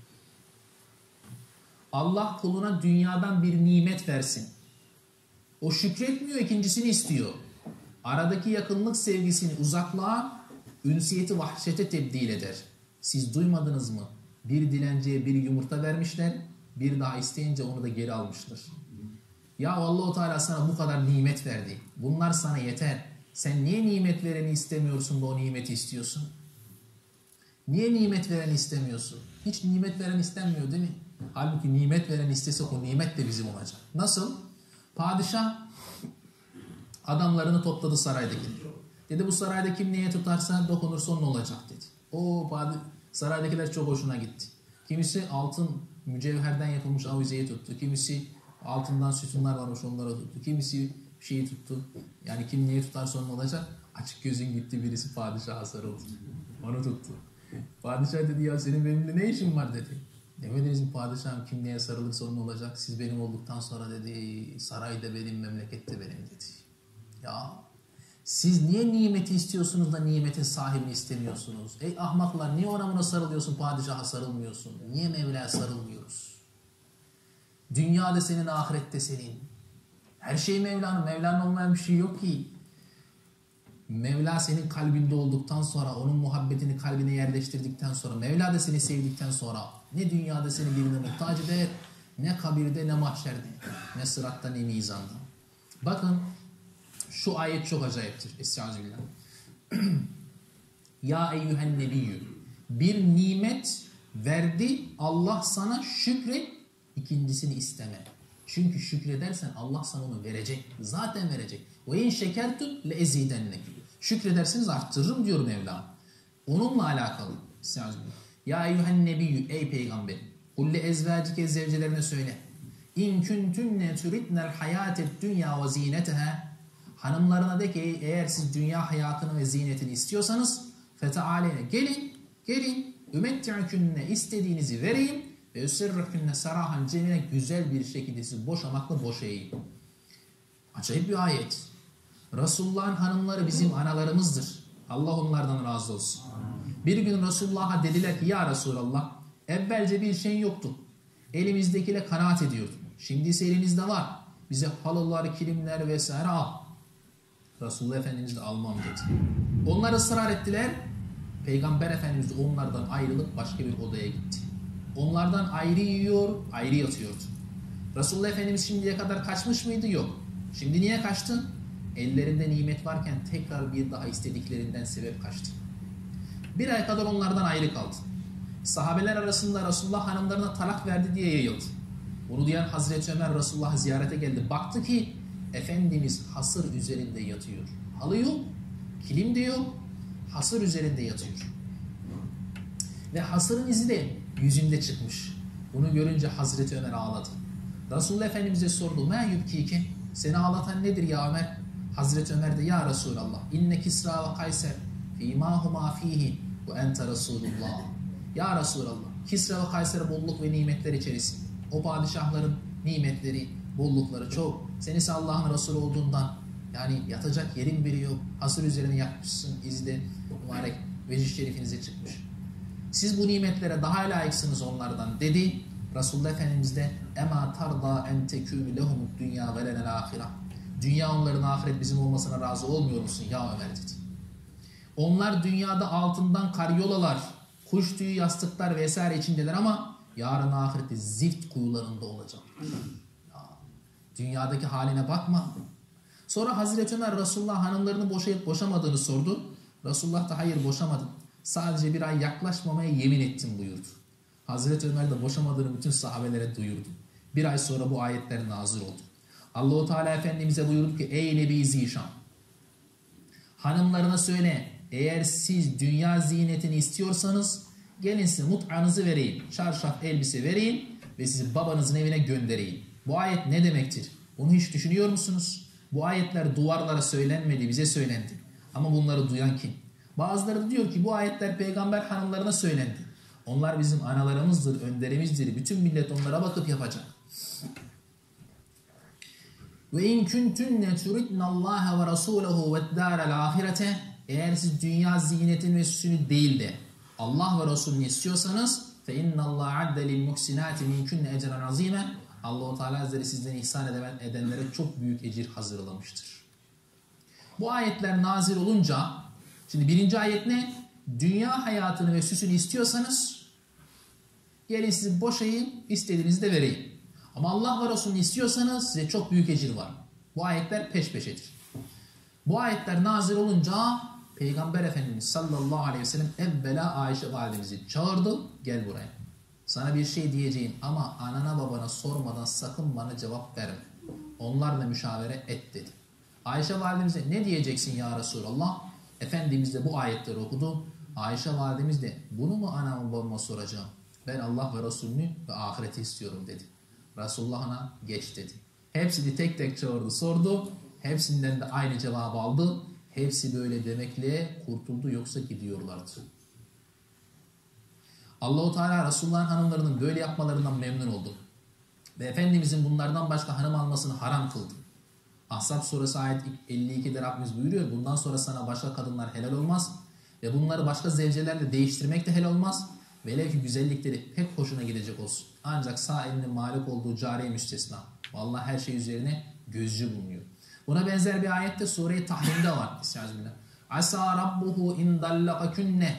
Allah kuluna dünyadan bir nimet versin. O şükretmiyor, ikincisini istiyor. Aradaki yakınlık sevgisini uzaklığa, ünsiyeti vahşete tebdil eder. Siz duymadınız mı? Bir dilenciye bir yumurta vermişler, bir daha isteyince onu da geri almışlar. Ya Allah-u Teala sana bu kadar nimet verdi. Bunlar sana yeter. Sen niye nimet vereni istemiyorsun da o nimeti istiyorsun? Niye nimet vereni istemiyorsun? Hiç nimet veren istenmiyor değil mi? Halbuki nimet veren istesek o nimet de bizim olacak. Nasıl? Padişah adamlarını topladı saraydaki. Dedi bu sarayda kim neye tutarsa dokunursa onun olacak dedi. Saraydakiler çok hoşuna gitti. Kimisi altın mücevherden yapılmış avizeyi tuttu. Kimisi altından sütunlar varmış onlara tuttu. Kimisi şeyi tuttu. Yani kim neye tutarsa onun olacak. Açık gözün gitti, birisi padişaha sarıldı. Onu tuttu. Padişah dedi ya senin benimle ne işin var dedi. Demediniz mi padişahım kim neye sarılırsa onun olacak. Siz benim olduktan sonra dedi sarayda benim, memlekette benim dedi. Ya siz niye nimeti istiyorsunuz da nimetin sahibini istemiyorsunuz? Ey ahmaklar, niye ona buna sarılıyorsun, padişaha sarılmıyorsun? Niye Mevla'ya sarılmıyoruz? Dünyada senin, ahirette senin. Her şey Mevla'nın. Mevla'nın olmayan bir şey yok ki. Mevla senin kalbinde olduktan sonra, onun muhabbetini kalbine yerleştirdikten sonra, Mevla da seni sevdikten sonra ne dünyada seni birine muhtaç eder, ne kabirde, ne mahşerde, ne sıratta, ne mizanda. Bakın şu ayet çok acayiptir. Estağfirullah. Ya eyyühen nebiyyü. Bir nimet verdi Allah sana, şükret, ikincisini isteme. Çünkü şükredersen Allah sana onu verecek. Zaten verecek. Ve in şekertum le ezidenneki. Şükrederseniz arttırırım diyor Mevla. Onunla alakalı. Ya eyyühen nebiyyü, ey peygamber. Kulle ezvacike, zevcelerine söyle. İn kuntunne turidnel hayatet dünya ve zineteha. Hanımlarına de ki eğer siz dünya hayatını ve zinetini istiyorsanız fetealeyne, gelin ümetti'künne, istediğinizi vereyim ve üsirrükünne sarahan cemine, güzel bir şekilde sizi boşamakla boşayayım. Acayip bir ayet. Resulullah'ın hanımları bizim analarımızdır. Allah onlardan razı olsun. Bir gün Resulullah'a dediler ki ya Resulallah, evvelce bir şey yoktu. Elimizdekiyle kanaat ediyorduk. Şimdi ise elimizde var. Bize halılar, kilimler vesaire al. Resulullah Efendimiz de almam dedi. Onlar ısrar ettiler. Peygamber Efendimiz de onlardan ayrılıp başka bir odaya gitti. Onlardan ayrı yiyor, ayrı yatıyordu. Resulullah Efendimiz şimdiye kadar kaçmış mıydı? Yok. Şimdi niye kaçtı? Ellerinde nimet varken tekrar bir daha istediklerinden sebep kaçtı. Bir ay kadar onlardan ayrı kaldı. Sahabeler arasında Resulullah hanımlarına talak verdi diye yayıldı. Bunu duyan Hazreti Ömer Resulullah'ı ziyarete geldi. Baktı ki Efendimiz hasır üzerinde yatıyor. Halı yok, kilim de yok, hasır üzerinde yatıyor. Ve hasırın izi de yüzünde çıkmış. Bunu görünce Hazreti Ömer ağladı. Resulullah Efendimiz'e sordu. "Mâ yubkîke?" Seni ağlatan nedir ya Ömer? Hazreti Ömer de ya Resulallah, inne Kisra ve Kayser fîmâhumâ fîhî ve ente Resulullah. Ya Resulallah, Kisra ve Kayser bolluk ve nimetler içerisinde. O padişahların nimetleri, bollukları çok. Sen ise Allah'ın Resulü olduğundan, yani yatacak yerin biri yok. Hasır üzerine yatmışsın, izde mübarek veciz şerifinize çıkmış. Siz bu nimetlere daha layıksınız onlardan dedi. Resulullah Efendimiz de ema tarda en tekûnü lehumud dünya ve lenel ahireh. Dünya onların, ahiret bizim olmasına razı olmuyor musun ya Ömer dedi. Onlar dünyada altından karyolalar, kuş tüyü yastıklar vesaire içindeler ama yarın ahirette zift kuyularında olacak. Ya, dünyadaki haline bakma. Sonra Hazreti Ömer Resulullah hanımlarını boşayıp boşamadığını sordu. Resulullah da hayır boşamadım. Sadece bir ay yaklaşmamaya yemin ettim buyurdu. Hazreti Ömer de boşamadığını bütün sahabelere duyurdu. Bir ay sonra bu ayetler nazil oldu. Allah-u Teala Efendimiz'e buyurdu ki ey Nebi Zişan, hanımlarına söyle, eğer siz dünya ziynetini istiyorsanız gelin size mut'anızı vereyim, çarşaf elbise vereyim ve sizi babanızın evine göndereyim. Bu ayet ne demektir? Bunu hiç düşünüyor musunuz? Bu ayetler duvarlara söylenmedi, bize söylendi. Ama bunları duyan kim? Bazıları da diyor ki bu ayetler peygamber hanımlarına söylendi. Onlar bizim analarımızdır, önderimizdir. Bütün millet onlara bakıp yapacak. Ve in kuntunne turidnallaha ve rasulehu ve'd-dârel âhirete, eğer siz dünya ziynetini ve süsünü değil de Allah ve Resulünü istiyorsanız fe innallâhe adde lil muhsinâti minkunne ecren azîme, Allah-u Teala Hazretleri sizden ihsan edenlere çok büyük ecir hazırlamıştır. Bu ayetler nazil olunca, şimdi birinci ayet ne? Dünya hayatını ve süsünü istiyorsanız gelin sizi boşayayım, istediğinizi de vereyim. Ama Allah ve Resulünü istiyorsanız size çok büyük ecir var. Bu ayetler peş peşedir. Bu ayetler nazil olunca Peygamber Efendimiz sallallahu aleyhi ve sellem evvela Ayşe validemizi çağırdı. Gel buraya. Sana bir şey diyeceğim ama anana babana sormadan sakın bana cevap verme. Onlarla müşavere et dedi. Ayşe validemize ne diyeceksin ya Resulallah? Efendimiz de bu ayetleri okudu. Ayşe validemiz de bunu mu anama babama soracağım? Ben Allah ve Resulünü ve ahireti istiyorum dedi. Resulullah ona geç dedi. Hepsini tek tek çağırdı, sordu. Hepsinden de aynı cevabı aldı. Hepsi böyle demekle kurtuldu, yoksa gidiyorlardı. Allah-u Teala Resulullah'ın hanımlarının böyle yapmalarından memnun oldu. Ve Efendimizin bunlardan başka hanım almasını haram kıldı. Ahzab suresi ayet 52'de Rabbimiz buyuruyor. Bundan sonra sana başka kadınlar helal olmaz. Ve bunları başka zevcelerle değiştirmek de helal olmaz. Velev ki güzellikleri pek hoşuna gidecek olsun. Ancak sağ elinin malik olduğu cariye müstesna. Vallahi her şey üzerine gözcü bulunuyor. Buna benzer bir ayette Sure-i Tahrim'de var. Bismillahirrahmanirrahim. Asa rabbuhu in dallaqakunne.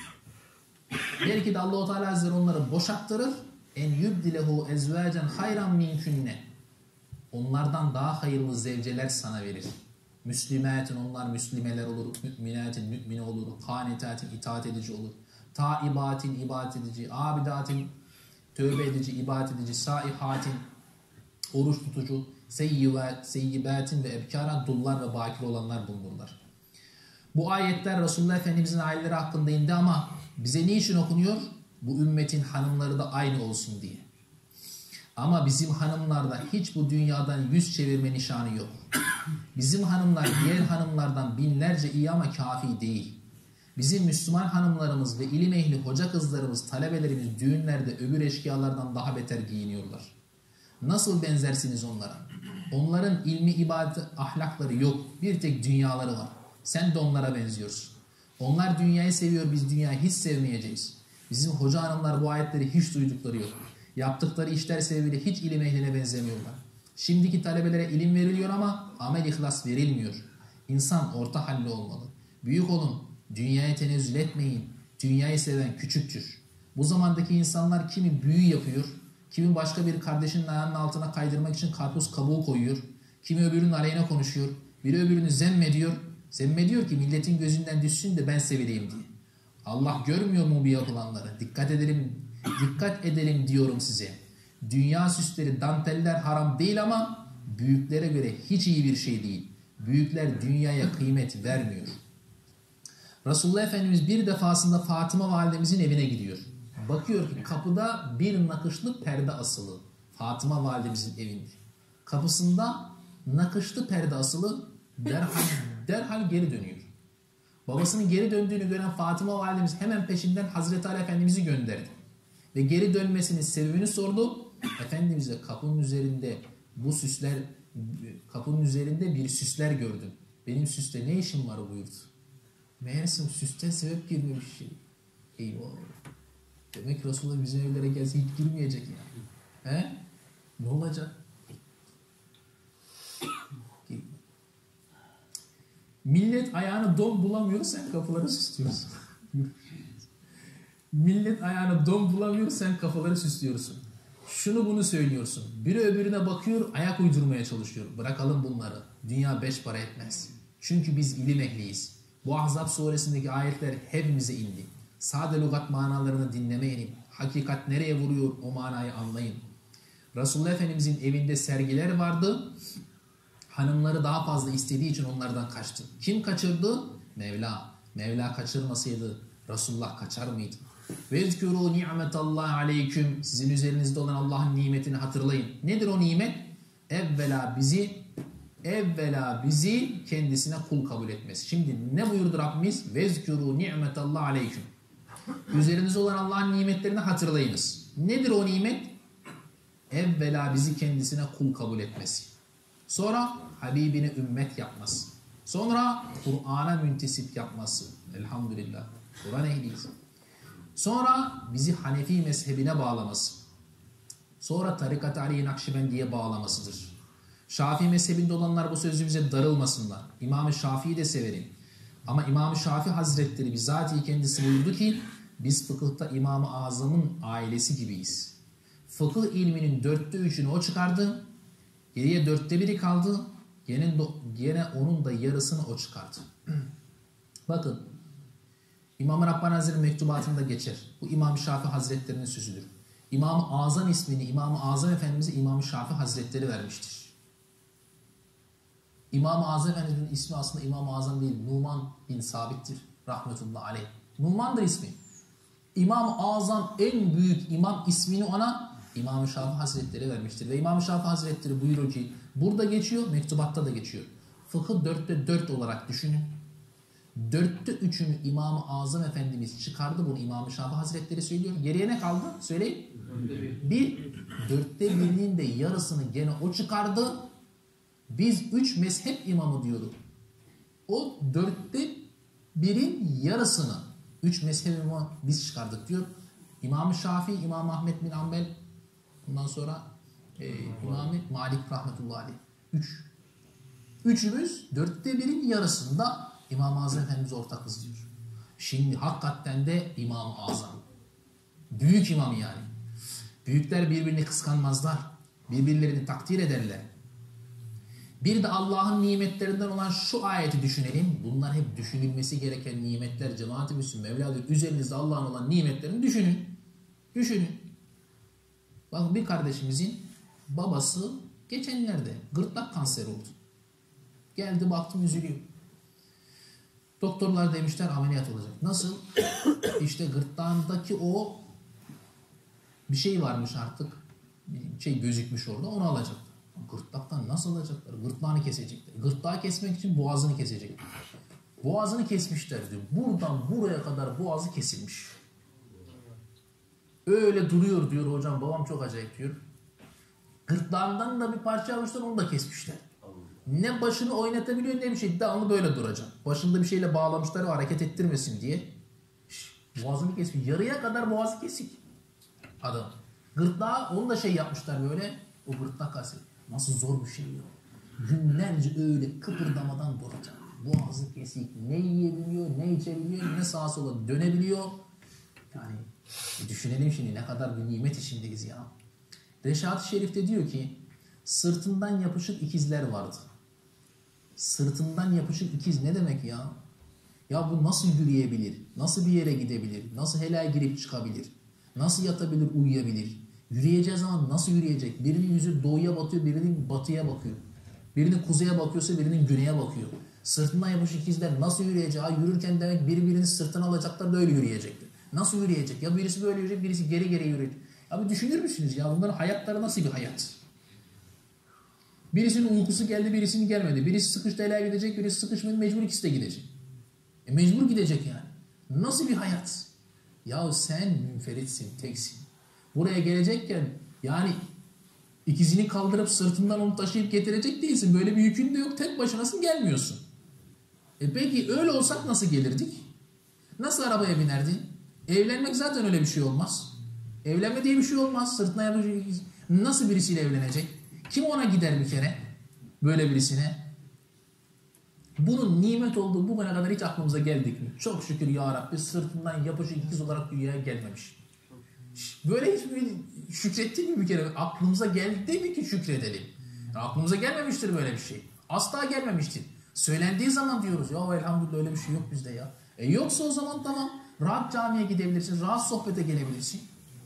Belki de Allah-u Teala Hazretleri onları boşattırır. En yubdilehu ezvacen hayran minkunne. Onlardan daha hayırlı zevceler sana verir. Müslimatin, onlar müslimeler olur. Müminatin, mümine olur. Kanitatin, itaat edici olur. Taibatin, ibadet edici. Abidatin, tövbe edici, ibadet edici. Saihatin, oruç tutucu. Seyyibatin ve ebkara, dullar ve bakir olanlar bulunurlar. Bu ayetler Resulullah Efendimizin aileleri hakkında indi ama bize niçin okunuyor? Bu ümmetin hanımları da aynı olsun diye. Ama bizim hanımlarda hiç bu dünyadan yüz çevirme nişanı yok. Bizim hanımlar diğer hanımlardan binlerce iyi ama kafi değil. Bizim Müslüman hanımlarımız ve ilim ehli hoca kızlarımız, talebelerimiz düğünlerde öbür eşkıyalardan daha beter giyiniyorlar. Nasıl benzersiniz onlara? Onların ilmi, ibadet, ahlakları yok. Bir tek dünyaları var. Sen de onlara benziyorsun. Onlar dünyayı seviyor, biz dünyayı hiç sevmeyeceğiz. Bizim hoca hanımlar bu ayetleri hiç duydukları yok. Yaptıkları işler sebebiyle hiç ilim ehline benzemiyorlar. Şimdiki talebelere ilim veriliyor ama amel ihlas verilmiyor. İnsan orta halli olmalı. Büyük olun, dünyaya tenezzül etmeyin. Dünyayı seven küçüktür. Bu zamandaki insanlar kimi büyü yapıyor, kimi başka bir kardeşinin ayağının altına kaydırmak için karpuz kabuğu koyuyor, kimi öbürünün aleyhine konuşuyor, biri öbürünü zemmediyor. Zemmediyor ki milletin gözünden düşsün de ben sevileyim diye. Allah görmüyor mu bu yapılanları? Dikkat edelim diyorum size. Dünya süsleri, danteller haram değil ama büyüklere göre hiç iyi bir şey değil. Büyükler dünyaya kıymet vermiyor. Resulullah Efendimiz bir defasında Fatıma validemizin evine gidiyor. Bakıyor ki kapıda bir nakışlı perde asılı. Fatıma validemizin evinde. Kapısında nakışlı perde asılı, derhal geri dönüyor. Babasının geri döndüğünü gören Fatıma validemiz hemen peşinden Hazreti Ali Efendimiz'i gönderdi. Ve geri dönmesinin sebebini sordu. Efendimiz'e kapının üzerinde bir süsler gördüm. Benim süste ne işim var buyurdu. Meğersem süsten sebep girmemiş şey. Eyvah. Demek Resulullah bizim evlere gelse hiç girmeyecek yani. He? Ne olacak? Millet ayağını don bulamıyor, sen kapıları süslüyorsun. Millet ayağını don bulamıyor, sen kafaları süslüyorsun. şunu bunu söylüyorsun. Biri öbürüne bakıyor, ayak uydurmaya çalışıyor. Bırakalım bunları. Dünya beş para etmez. Çünkü biz ilim ehliyiz. Bu Ahzab suresindeki ayetler hepimize indi. Sade lügat manalarını dinlemeyin. Hakikat nereye vuruyor o manayı anlayın. Resulullah Efendimizin evinde sergiler vardı. Hanımları daha fazla istediği için onlardan kaçtı. Kim kaçırdı? Mevla. Mevla kaçırmasaydı Resulullah kaçar mıydı? Vezkuru ni'metallahi aleyküm. Sizin üzerinizde olan Allah'ın nimetini hatırlayın. Nedir o nimet? Evvela bizi kendisine kul kabul etmesi. Şimdi ne buyurdu Rabbimiz? Vezkuru ni'metallahi aleyküm. Üzerinizde olan Allah'ın nimetlerini hatırlayınız. Nedir o nimet? Evvela bizi kendisine kul kabul etmesi. Sonra Habibine ümmet yapması. Sonra Kur'an'a müntesip yapması. Elhamdülillah. Kur'an ehliyiz. Sonra bizi Hanefi mezhebine bağlaması. Sonra Tarikat-ı Ali Nakşibendiye bağlamasıdır. Şafii mezhebinde olanlar bu sözümüze darılmasınlar. İmam-ı Şafii'yi de severim. Ama İmam-ı Şafii Hazretleri bizatihi kendisi buyurdu ki biz fıkıhta İmam-ı Azam'ın ailesi gibiyiz. Fıkıh ilminin 3'ünü o çıkardı. Geriye 1/4 kaldı. Gene onun da yarısını o çıkardı. Bakın İmam-ı Rabbani Hazretleri mektubatında geçer. Bu İmam-ı Şafii Hazretleri'nin sözüdür. İmam-ı Azam ismini İmam-ı Azam Efendimiz'e İmam-ı Şafii Hazretleri vermiştir. İmam-ı Azam Efendimiz'in ismi aslında İmam-ı Azam değil. Numan bin Sabit'tir. Rahmetullahi aleyh. Numan'dır ismi. İmam-ı Azam en büyük imam ismini ona İmam-ı Şafii Hazretleri vermiştir. Ve İmam-ı Şafii Hazretleri buyuruyor ki burada geçiyor, mektubatta da geçiyor. Fıkhı 4'te 4 olarak düşünün. 4'te 3'ünü İmam-ı Azam Efendimiz çıkardı. Bunu İmam-ı Şafii Hazretleri söylüyor. Geriye ne kaldı? Söyleyin. 4'te 1'inin de yarısını gene o çıkardı. Biz 3 mezhep imamı diyorduk. O 4'te 1'in yarısını 3 mezhep imamı biz çıkardık diyor. İmam-ı Şafii, İmam Ahmed bin Hanbel, ondan sonra İmam-ı Malik rahmetullahi aleyh. 3. Üçümüz 4'te 1'in yarısında İmam-ı Azam Efendimiz ortakız diyor. Şimdi hakikaten de İmam-ı Azam. Büyük imam yani. Büyükler birbirini kıskanmazlar. Birbirlerini takdir ederler. Bir de Allah'ın nimetlerinden olan şu ayeti düşünelim. Bunlar hep düşünülmesi gereken nimetler. Cemaat-i Müslümin Mevla diyor. Üzerinizde Allah'ın olan nimetlerini düşünün. Düşünün. Bakın bir kardeşimizin babası geçenlerde gırtlak kanseri oldu. Geldi baktım üzülüyor. Doktorlar demişler ameliyat olacak. Nasıl? İşte gırtlağındaki o bir şey varmış artık. Bir şey gözükmüş orada, onu alacak. Gırtlaktan nasıl alacaklar? Gırtlağını kesecekler. Gırtlağı kesmek için boğazını kesecekler. Boğazını kesmişler diyor. Buradan buraya kadar boğazı kesilmiş. Öyle duruyor diyor hocam. Babam çok acayip diyor. Gırtlağından da bir parça almışlar, onu da kesmişler. Ne başını oynatabiliyor ne bir şey. Devamlı böyle duracak. Başında bir şeyle bağlamışlar ve hareket ettirmesin diye. Boğazını kesmiş. Yarıya kadar boğazı kesik. Adam. Gırtlağı onu da şey yapmışlar böyle. O gırtlak kaseti. Nasıl zor bir şey ya. Günlerce öyle kıpırdamadan duracak. Boğazı kesik. Ne yiyebiliyor, ne içebiliyor, ne sağa sola dönebiliyor. Yani düşünelim şimdi ne kadar bir nimet içindeyiz ya. Reşat-ı Şerif'te diyor ki sırtından yapışık ikizler vardı. Sırtından yapışık ikiz ne demek ya? Ya bu nasıl yürüyebilir? Nasıl bir yere gidebilir? Nasıl helaya girip çıkabilir? Nasıl yatabilir, uyuyabilir? Yürüyeceği zaman nasıl yürüyecek? Birinin yüzü doğuya batıyor, birinin batıya bakıyor. Birinin kuzeye bakıyorsa birinin güneye bakıyor. Sırtından yapışık ikizler nasıl yürüyecek? Yürürken demek birbirini sırtına alacaklar da öyle yürüyecekler. Nasıl yürüyecek? Ya birisi böyle yürüyecek, birisi geri geri yürüyecek. Abi düşünür müsünüz ya bunların hayatları nasıl bir hayat? Birisinin uykusu geldi, birisinin gelmedi. Birisi sıkıştı helaya gidecek, birisi sıkışmadı, mecbur ikisi de gidecek. Mecbur gidecek yani. Nasıl bir hayat? Ya sen münferitsin, teksin. Buraya gelecekken yani ikizini kaldırıp sırtından onu taşıyıp getirecek değilsin. Böyle bir yükün de yok. Tek başınasın gelmiyorsun. Peki öyle olsak nasıl gelirdik? Nasıl arabaya binerdin? Evlenmek zaten öyle bir şey olmaz. Evlenme diye bir şey olmaz. Sırtına yapacak. Nasıl birisiyle evlenecek? Kim ona gider bir kere? Böyle birisine. Bunun nimet olduğu bugüne kadar hiç aklımıza geldik mi? Çok şükür ya Rabbi sırtından yapışık ikiz olarak dünyaya gelmemiş. Böyle hiç şükrettin mi bir kere? Aklımıza geldi mi ki şükredelim? Aklımıza gelmemiştir böyle bir şey. Asla gelmemiştir. Söylendiği zaman diyoruz ya elhamdülillah öyle bir şey yok bizde ya. Yoksa o zaman tamam. Rahat camiye gidebilirsin. Rahat sohbete gelebilirsin.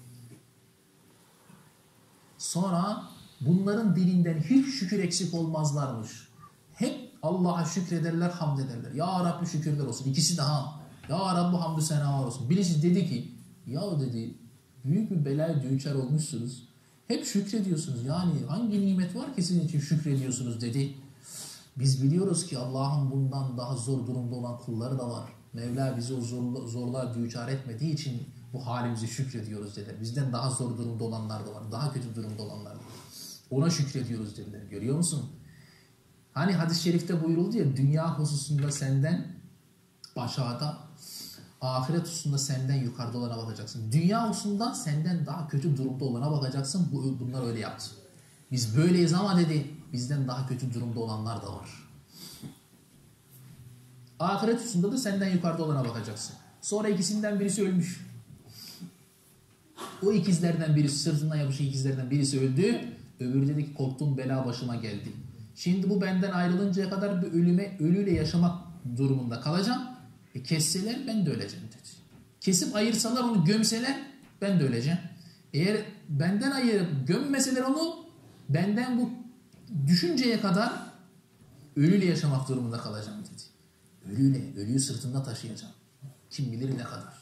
Sonra bunların dilinden hiç şükür eksik olmazlarmış. Hep Allah'a şükrederler, hamd ederler. Ya Rabbi şükürler olsun. İkisi daha. Ya Rabbi hamdü senalar olsun. Birisi dedi ki ya dedi büyük bir belaya düçar olmuşsunuz. Hep şükrediyorsunuz. Yani hangi nimet var ki sizin için şükrediyorsunuz dedi. Biz biliyoruz ki Allah'ın bundan daha zor durumda olan kulları da var. Mevla bizi o zorluğa düçar etmediği için bu halimizi şükrediyoruz dediler. Bizden daha zor durumda olanlar da var. Daha kötü durumda olanlar da var. Ona şükrediyoruz dediler. Görüyor musun? Hani hadis-i şerifte buyuruldu ya dünya hususunda senden aşağıda, ahiret hususunda senden yukarıda olana bakacaksın. Dünya hususunda senden daha kötü durumda olana bakacaksın. Bunlar öyle yaptı. Biz böyleyiz ama dedi bizden daha kötü durumda olanlar da var. Ahiret hususunda da senden yukarıda olana bakacaksın. Sonra ikisinden birisi ölmüş. O ikizlerden birisi, sırtından yapışık ikizlerden birisi öldü. Öbürü dedi ki korktuğum bela başıma geldi. Şimdi bu benden ayrılıncaya kadar bir ölüyle yaşamak durumunda kalacağım. Kesseler ben de öleceğim dedi. Kesip ayırsalar onu gömseler ben de öleceğim. Eğer benden ayırıp gömmeseler onu benden bu düşünceye kadar ölüyle yaşamak durumunda kalacağım dedi. Ölüyü sırtında taşıyacağım. Kim bilir ne kadar.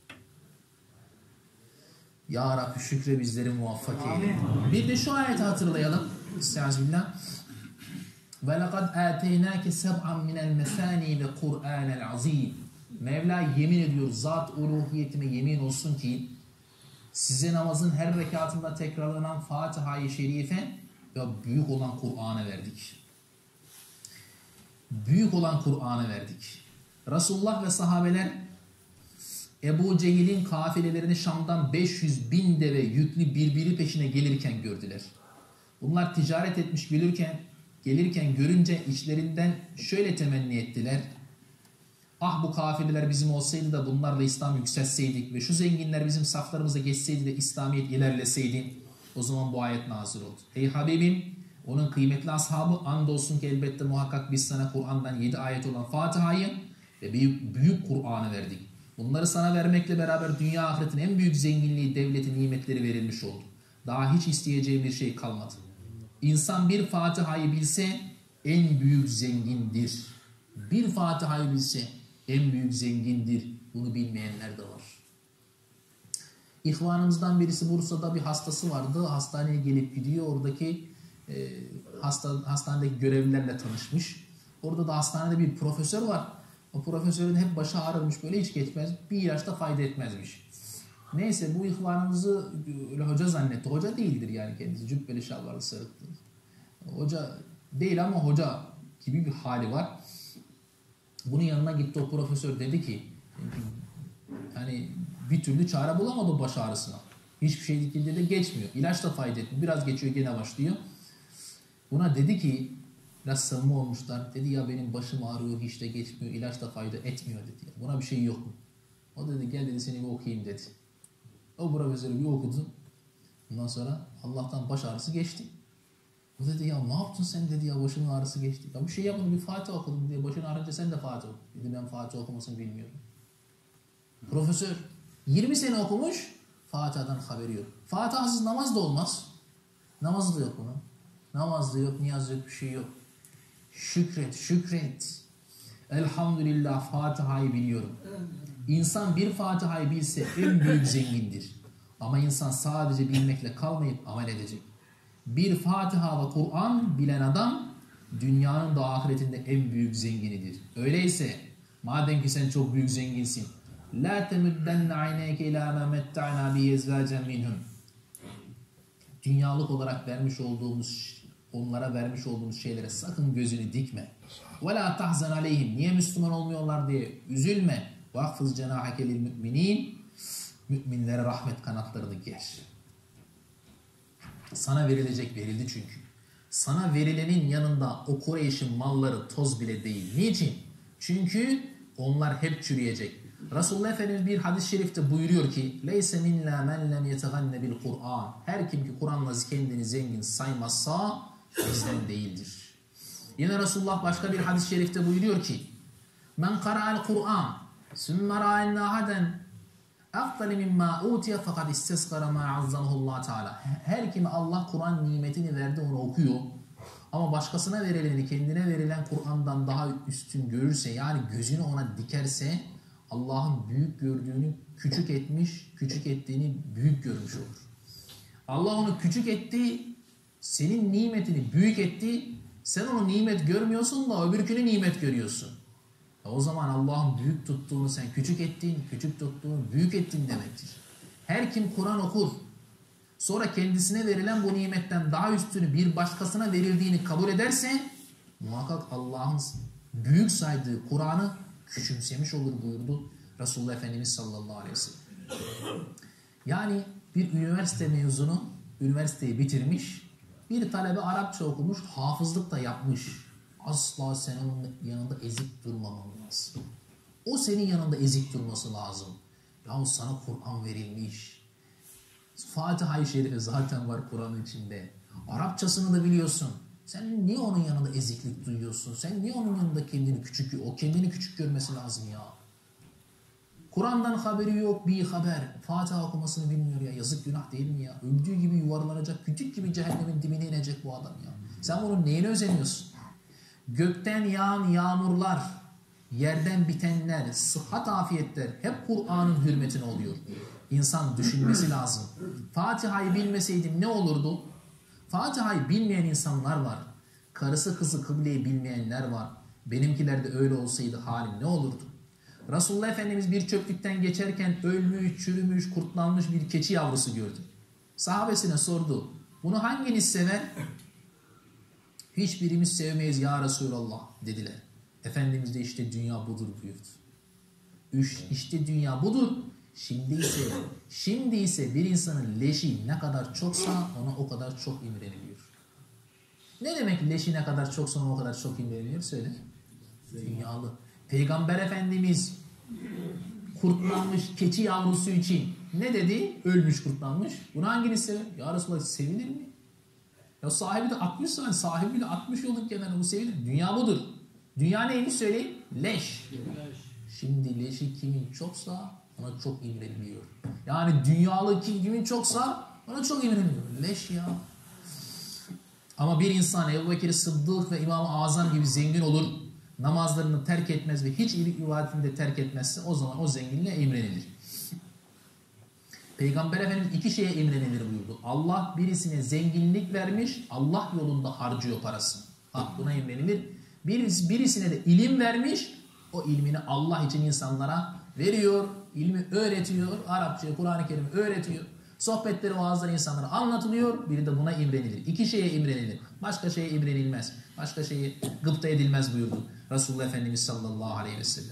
Ya Rabbi şükre bizleri muvaffak eyle. Bir de şu ayeti hatırlayalım. Estağfirullah. وَلَقَدْ آتَيْنَاكِ سَبْعًا مِنَ الْمَثَانِي وَقُرْآنَ الْعَظِيمِ Mevla yemin ediyor, zat uluhiyetime yemin olsun ki size namazın her rekatında tekrarlanan Fatiha-i Şerife ve büyük olan Kur'an'ı verdik. Büyük olan Kur'an'ı verdik. Resulullah ve sahabeler Ebu Cehil'in kafilelerini Şam'dan 500.000 deve yüklü birbiri peşine gelirken gördüler. Bunlar ticaret etmiş gelirken görünce içlerinden şöyle temenni ettiler. Ah bu kafileler bizim olsaydı da bunlarla İslam yükselseydik ve şu zenginler bizim saflarımıza geçseydi de İslamiyet ilerleseydi. O zaman bu ayet nazil oldu. Ey Habibim, onun kıymetli ashabı andolsun ki elbette muhakkak biz sana Kur'an'dan 7 ayet olan Fatiha'yı ve büyük Kur'an'ı verdik. Bunları sana vermekle beraber dünya ahiretin en büyük zenginliği, devleti, nimetleri verilmiş oldu. Daha hiç isteyeceği bir şey kalmadı. İnsan bir Fatiha'yı bilse en büyük zengindir. Bir Fatiha'yı bilse en büyük zengindir. Bunu bilmeyenler de var. İhvanımızdan birisi Bursa'da bir hastası vardı. Hastaneye gelip gidiyor. Oradaki hastanedeki görevlilerle tanışmış. Orada da hastanede bir profesör var. O profesörün hep başı ağrırmış, böyle hiç geçmez. Bir ilaçta fayda etmezmiş. Neyse bu ihvanımızı öyle hoca zannetti. Hoca değildir yani kendisi. Cübbeli şalvarlı sarıktı. Hoca değil ama hoca gibi bir hali var. Bunun yanına gitti o profesör, dedi ki hani bir türlü çare bulamadı o baş ağrısına. Hiçbir şey dikildi de geçmiyor. İlaç da fayda etmiyor. Biraz geçiyor gene başlıyor. Buna dedi ki biraz samimi olmuşlar. Dedi ya benim başım ağrıyor, hiç de geçmiyor. İlaç da fayda etmiyor dedi. Buna bir şey yok mu? O dedi gel dedi seni bir okuyayım dedi. O profesörü bir okudu. Ondan sonra Allah'tan baş ağrısı geçti. O dedi ya ne yaptın sen dedi ya başımın ağrısı geçti. Ya bir şey yapmadım, bir Fatih okudum diye. Başın ağrınca sen de Fatih oku. Dedi ben Fatih okumasını bilmiyorum. Profesör 20 sene okumuş, Fatiha'dan haberi yok. Fatiha'sız namaz da olmaz. Namazı da yok bunun. Namaz da yok, niyaz yok, bir şey yok. Şükret. Elhamdülillah Fatiha'yı biliyorum. İnsan bir Fatiha'yı bilse en büyük zengindir. Ama insan sadece bilmekle kalmayıp amel edecek. Bir Fatiha ve Kur'an bilen adam dünyanın da ahiretinde en büyük zenginidir. Öyleyse madem ki sen çok büyük zenginsin, la temuddenne ayneke ila ma metta'na bi ezvacen minhum. Dünyalık olarak onlara vermiş olduğumuz şeylere sakın gözünü dikme. Ve la tahzan aleyhim. Niye Müslüman olmuyorlar diye üzülme. Vakfız cenaheke lil müminin. Müminlere rahmet kanatlarını ger. Sana verilecek verildi çünkü. Sana verilenin yanında o Kureyş'in malları toz bile değil. Niçin? Çünkü onlar hep çürüyecek. Resulullah Efendimiz bir hadis-i şerifte buyuruyor ki "Leyse minna men lem yeteganne bil Kur'an." Her kim ki Kur'an'la kendini zengin saymazsa bizden değildir. Yine Resulullah başka bir hadis-i şerifte buyuruyor ki "Men qara'al Kur'an sümme ra'enne ahaden afdali mimma utiye fakat isteskara ma azzamahullah Teala." Her kim Allah Kur'an nimetini verdi onu okuyor ama başkasına verileni kendine verilen Kur'an'dan daha üstün görürse, yani gözünü ona dikerse, Allah'ın büyük gördüğünü küçük etmiş, küçük ettiğini büyük görmüş olur. Allah onu küçük etti, senin nimetini büyük etti, sen onu nimet görmüyorsun da öbürkünü nimet görüyorsun. O zaman Allah'ın büyük tuttuğunu sen küçük ettin, küçük tuttuğunu büyük ettin demektir. Her kim Kur'an okur, sonra kendisine verilen bu nimetten daha üstünü bir başkasına verildiğini kabul ederse, muhakkak Allah'ın büyük saydığı Kur'an'ı küçümsemiş olur buyurdu Resulullah Efendimiz sallallahu aleyhi ve sellem. Yani bir üniversite mezunu, üniversiteyi bitirmiş, bir talebe Arapça okumuş, hafızlık da yapmış. Asla senin yanında ezik durmaman lazım. O senin yanında ezik durması lazım. Yahu sana Kur'an verilmiş. Fatiha-i Şerife zaten var Kur'an'ın içinde. Arapçasını da biliyorsun. Sen niye onun yanında eziklik duyuyorsun? Sen niye onun yanında kendini küçük, o kendini küçük görmesi lazım ya? Kur'an'dan haberi yok, bir haber. Fatiha okumasını bilmiyor ya. Yazık, günah değil mi ya? Öldüğü gibi yuvarlanacak, kütük gibi cehennemin dibine inecek bu adam ya. Sen bunun neyine özeniyorsun? Gökten yağan yağmurlar, yerden bitenler, sıhhat afiyetler hep Kur'an'ın hürmetine oluyor. İnsan düşünmesi lazım. Fatiha'yı bilmeseydim ne olurdu? Fatiha'yı bilmeyen insanlar var. Karısı kızı kıbleyi bilmeyenler var. Benimkiler de öyle olsaydı halim ne olurdu? Resulullah Efendimiz bir çöplükten geçerken ölmüş, çürümüş, kurtlanmış bir keçi yavrusu gördü. Sahabesine sordu. Bunu hanginiz sever? Hiçbirimiz sevmeyiz ya Resulallah dediler. Efendimiz de işte dünya budur buyurdu. İşte dünya budur. Şimdi ise bir insanın leşi ne kadar çoksa ona o kadar çok imreniliyor. Ne demek leşi ne kadar çoksa ona o kadar çok imreniliyor? Söyle. Dünyalı. Peygamber Efendimiz kurtlanmış keçi yavrusu için ne dedi? Ölmüş, kurtlanmış. Bunu hanginiz sever? Ya Resulallah sevilir mi? Ya sahibi de 60 saniye, sahibi de 60 yıllık kenarı, bu sevilir. Dünya budur. Dünya neymiş söyleyin? Leş. Şimdi leşi kimin çoksa ona çok imreniliyor. Yani dünyalı kimin çoksa ona çok imreniliyor. Leş ya. Ama bir insan Ebu Bekir Sıddık ve İmam-ı Azam gibi zengin olur, namazlarını terk etmez ve hiç iyilik ibadetini de terk etmezse o zaman o zenginliğe imrenilir. Peygamber Efendimiz iki şeye imrenilir buyurdu. Allah birisine zenginlik vermiş, Allah yolunda harcıyor parasını. Buna imrenilir. Birisine de ilim vermiş, o ilmini Allah için insanlara veriyor, ilmi öğretiyor, Arapça, Kur'an-ı Kerim öğretiyor. Sohbetleri, vaazları insanlara anlatılıyor, biri de buna imrenilir. İki şeye imrenilir. Başka şeye imrenilmez. Başka şeye gıpta edilmez buyurdu Resulullah Efendimiz sallallahu aleyhi ve sellem.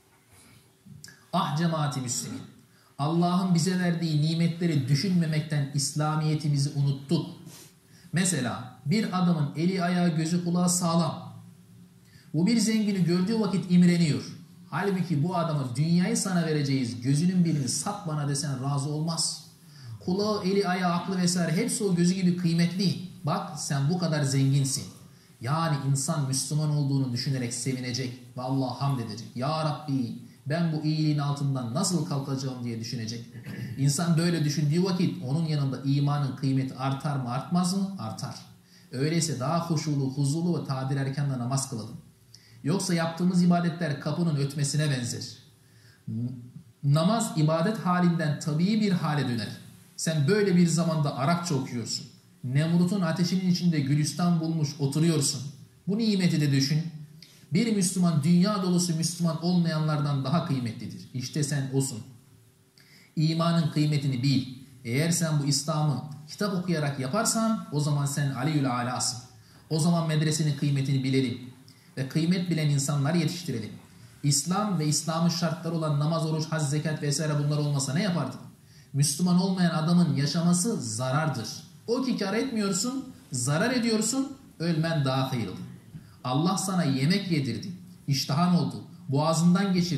Ah cemaati Müslümin! Allah'ın bize verdiği nimetleri düşünmemekten İslamiyetimizi unuttuk. Mesela bir adamın eli ayağı gözü kulağı sağlam. Bu bir zengini gördüğü vakit imreniyor. Halbuki bu adama dünyayı sana vereceğiz, gözünün birini sat bana desen razı olmaz. Kulağı, eli, ayağı, aklı vesaire hepsi o gözü gibi kıymetli. Bak sen bu kadar zenginsin. Yani insan Müslüman olduğunu düşünerek sevinecek ve Allah'a hamd edecek. Ya Rabbi ben bu iyiliğin altından nasıl kalkacağım diye düşünecek. İnsan böyle düşündüğü vakit onun yanında imanın kıymeti artar mı artmaz mı? Artar. Öyleyse daha huşulu, huzurlu ve tadir erkenden namaz kılalım. Yoksa yaptığımız ibadetler kapının ötmesine benzer. Namaz ibadet halinden tabii bir hale döner. Sen böyle bir zamanda Arapça okuyorsun. Nemrut'un ateşinin içinde gülistan bulmuş oturuyorsun. Bu nimeti de düşün. Bir Müslüman dünya dolusu Müslüman olmayanlardan daha kıymetlidir. İşte sen osun. İmanın kıymetini bil. Eğer sen bu İslam'ı kitap okuyarak yaparsan o zaman sen Aliül Ala'sın. O zaman medresenin kıymetini bilelim. Ve kıymet bilen insanlar yetiştirelim. İslam ve İslam'ın şartları olan namaz, oruç, hac, zekat vesaire bunlar olmasa ne yapardın? Müslüman olmayan adamın yaşaması zarardır. O ki kar etmiyorsun, zarar ediyorsun, ölmen daha hayırlı. Allah sana yemek yedirdi, iştahan oldu, boğazından geçirdi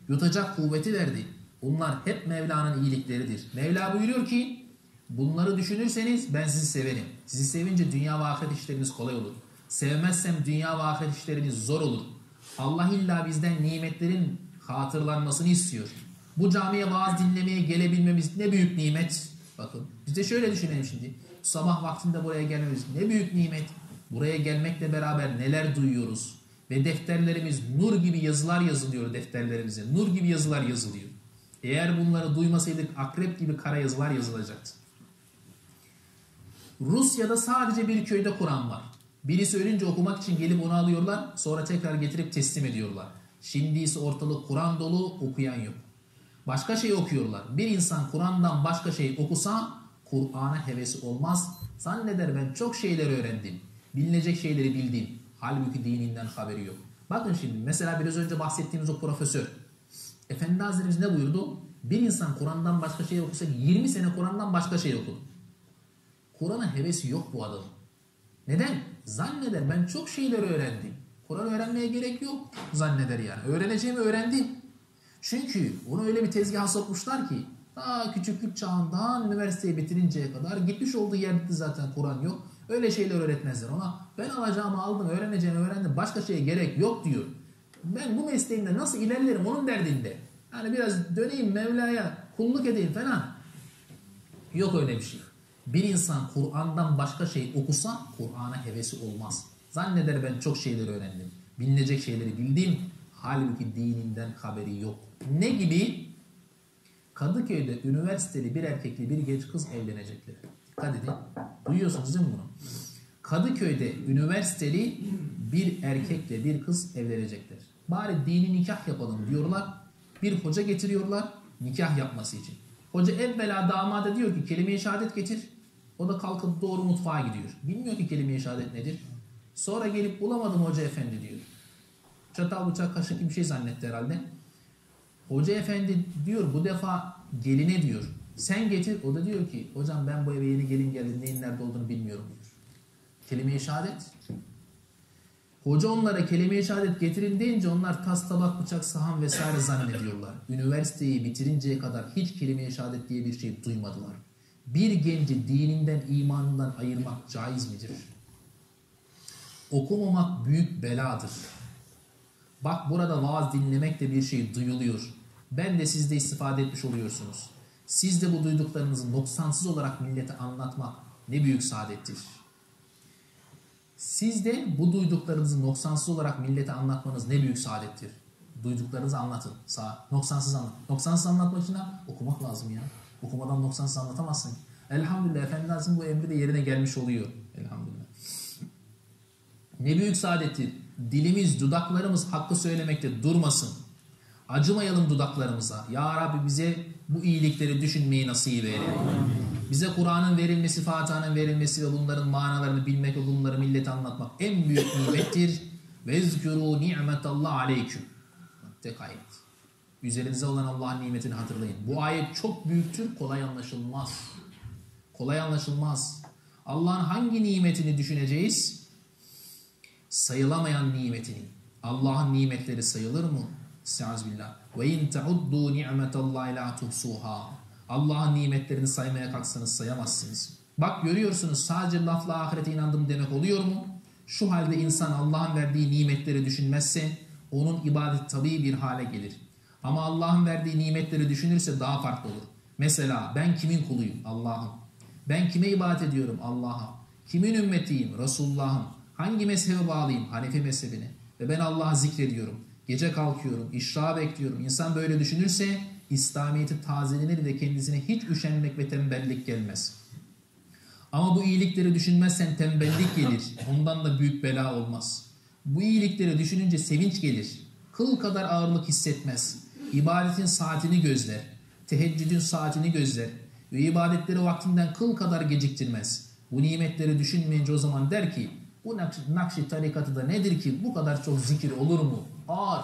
Yutacak kuvveti verdi. Bunlar hep Mevla'nın iyilikleridir. Mevla buyuruyor ki bunları düşünürseniz ben sizi severim. Sizi sevince dünya ve ahiret işleriniz kolay olur. Sevmezsem dünya ve ahiret işleriniz zor olur. Allah illa bizden nimetlerin hatırlanmasını istiyor. Bu camiye vaaz dinlemeye gelebilmemiz ne büyük nimet. Bakın biz de şöyle düşünelim şimdi. Sabah vaktinde buraya gelmemiz ne büyük nimet. Buraya gelmekle beraber neler duyuyoruz. Ve defterlerimiz nur gibi yazılar yazılıyor defterlerimize. Nur gibi yazılar yazılıyor. Eğer bunları duymasaydık akrep gibi kara yazılar yazılacaktı. Rusya'da sadece bir köyde Kur'an var. Birisi ölünce okumak için gelip onu alıyorlar. Sonra tekrar getirip teslim ediyorlar. Şimdi ise ortalık Kur'an dolu, okuyan yok. Başka şey okuyorlar. Bir insan Kur'an'dan başka şey okusa Kur'an'a hevesi olmaz. Zanneder ben çok şeyleri öğrendim. Bilinecek şeyleri bildim. Halbuki dininden haberi yok. Bakın şimdi mesela biraz önce bahsettiğimiz o profesör. Efendi Hazretimiz ne buyurdu? Bir insan Kur'an'dan başka şey okusa 20 sene Kur'an'dan başka şey okudu. Kur'an'a hevesi yok bu adamın. Neden? Zanneder ben çok şeyleri öğrendim. Kur'an öğrenmeye gerek yok zanneder yani. Öğreneceğimi öğrendim. Çünkü onu öyle bir tezgaha sokmuşlar ki daha küçüklük çağından üniversiteyi bitirinceye kadar gitmiş olduğu yerde zaten Kur'an yok. Öyle şeyler öğretmezler ona. Ben alacağımı aldım, öğreneceğimi öğrendim. Başka şeye gerek yok diyor. Ben bu mesleğimde nasıl ilerlerim onun derdinde. Yani biraz döneyim Mevla'ya kulluk edeyim falan. Yok öyle bir şey. Bir insan Kur'an'dan başka şey okusa Kur'an'a hevesi olmaz. Zanneder ben çok şeyleri öğrendim. Bilinecek şeyleri bildim. Halbuki dininden haberi yok. Ne gibi? Kadıköy'de üniversiteli bir erkekli bir genç kız evlenecekler. Dikkat edin. Duyuyorsunuz değil mi bunu? Kadıköy'de üniversiteli bir erkekle bir kız evlenecekler. Bari dini nikah yapalım diyorlar. Bir hoca getiriyorlar nikah yapması için. Hoca evvela damada diyor ki kelime-i şehadet getir. O da kalkıp doğru mutfağa gidiyor. Bilmiyor ki kelime-i şehadet nedir. Sonra gelip bulamadım hoca efendi diyor. Çatal bıçak kaşık gibi bir şey zannetti herhalde. Hoca efendi diyor bu defa geline diyor. Sen getir. O da diyor ki hocam ben bu eve yeni gelin geldim. Neyin nerede olduğunu bilmiyorum diyor. Kelime-i şehadet. Hoca onlara kelime-i şehadet getirin deyince onlar tas tabak bıçak sahan vesaire zannediyorlar. Üniversiteyi bitirinceye kadar hiç kelime-i şehadet diye bir şey duymadılar. Bir genci dininden imanından ayırmak caiz midir? Okumamak büyük beladır. Bak burada vaaz dinlemek de bir şey duyuluyor. Ben de siz de istifade etmiş oluyorsunuz. Siz de bu duyduklarınızı noksansız olarak millete anlatmak ne büyük saadettir. Siz de bu duyduklarınızı noksansız olarak millete anlatmanız ne büyük saadettir. Duyduklarınızı anlatın. Noksansız anlatın. Noksansız anlatmak için okumak lazım ya. Okumadan noksansız anlatamazsın. Elhamdülillah Efendimiz'in bu emri de yerine gelmiş oluyor. Elhamdülillah. Ne büyük saadettir. Dilimiz, dudaklarımız hakkı söylemekte durmasın. Acımayalım dudaklarımıza. Ya Rabbi bize bu iyilikleri düşünmeyi nasip eyle. Bize Kur'an'ın verilmesi, Fatiha'nın verilmesi ve bunların manalarını bilmek ve bunları millete anlatmak en büyük nimettir. Vezkuru ni'metallah aleyküm. Tek ayet. Üzerinize olan Allah'ın nimetini hatırlayın. Bu ayet çok büyüktür, kolay anlaşılmaz. Kolay anlaşılmaz. Allah'ın hangi nimetini düşüneceğiz? Sayılamayan nimetini. Allah'ın nimetleri sayılır mı? Estağfirullah. Ve in ta'uddu ni'metallahi la tuhsuha. Allah'ın nimetlerini saymaya kalksanız sayamazsınız. Bak görüyorsunuz sadece lafla ahirete inandım demek oluyor mu? Şu halde insan Allah'ın verdiği nimetleri düşünmezse onun ibadeti tabii bir hale gelir. Ama Allah'ın verdiği nimetleri düşünürse daha farklı olur. Mesela ben kimin kuluyum? Allah'ım. Ben kime ibadet ediyorum? Allah'a. Kimin ümmetiyim? Resulullah'ım. Hangi mezhebe bağlıyım? Hanefi mezhebine. Ve ben Allah'ı zikrediyorum. Gece kalkıyorum, işra bekliyorum. İnsan böyle düşünürse İslamiyet'i tazelenir ve kendisine hiç üşenmek ve tembellik gelmez. Ama bu iyilikleri düşünmezsen tembellik gelir. Ondan da büyük bela olmaz. Bu iyilikleri düşününce sevinç gelir. Kıl kadar ağırlık hissetmez. İbadetin saatini gözler. Teheccüdün saatini gözler. Ve ibadetleri vaktinden kıl kadar geciktirmez. Bu nimetleri düşünmeyince o zaman der ki bu Nakşi tarikatı da nedir ki bu kadar çok zikir olur mu? Ağır.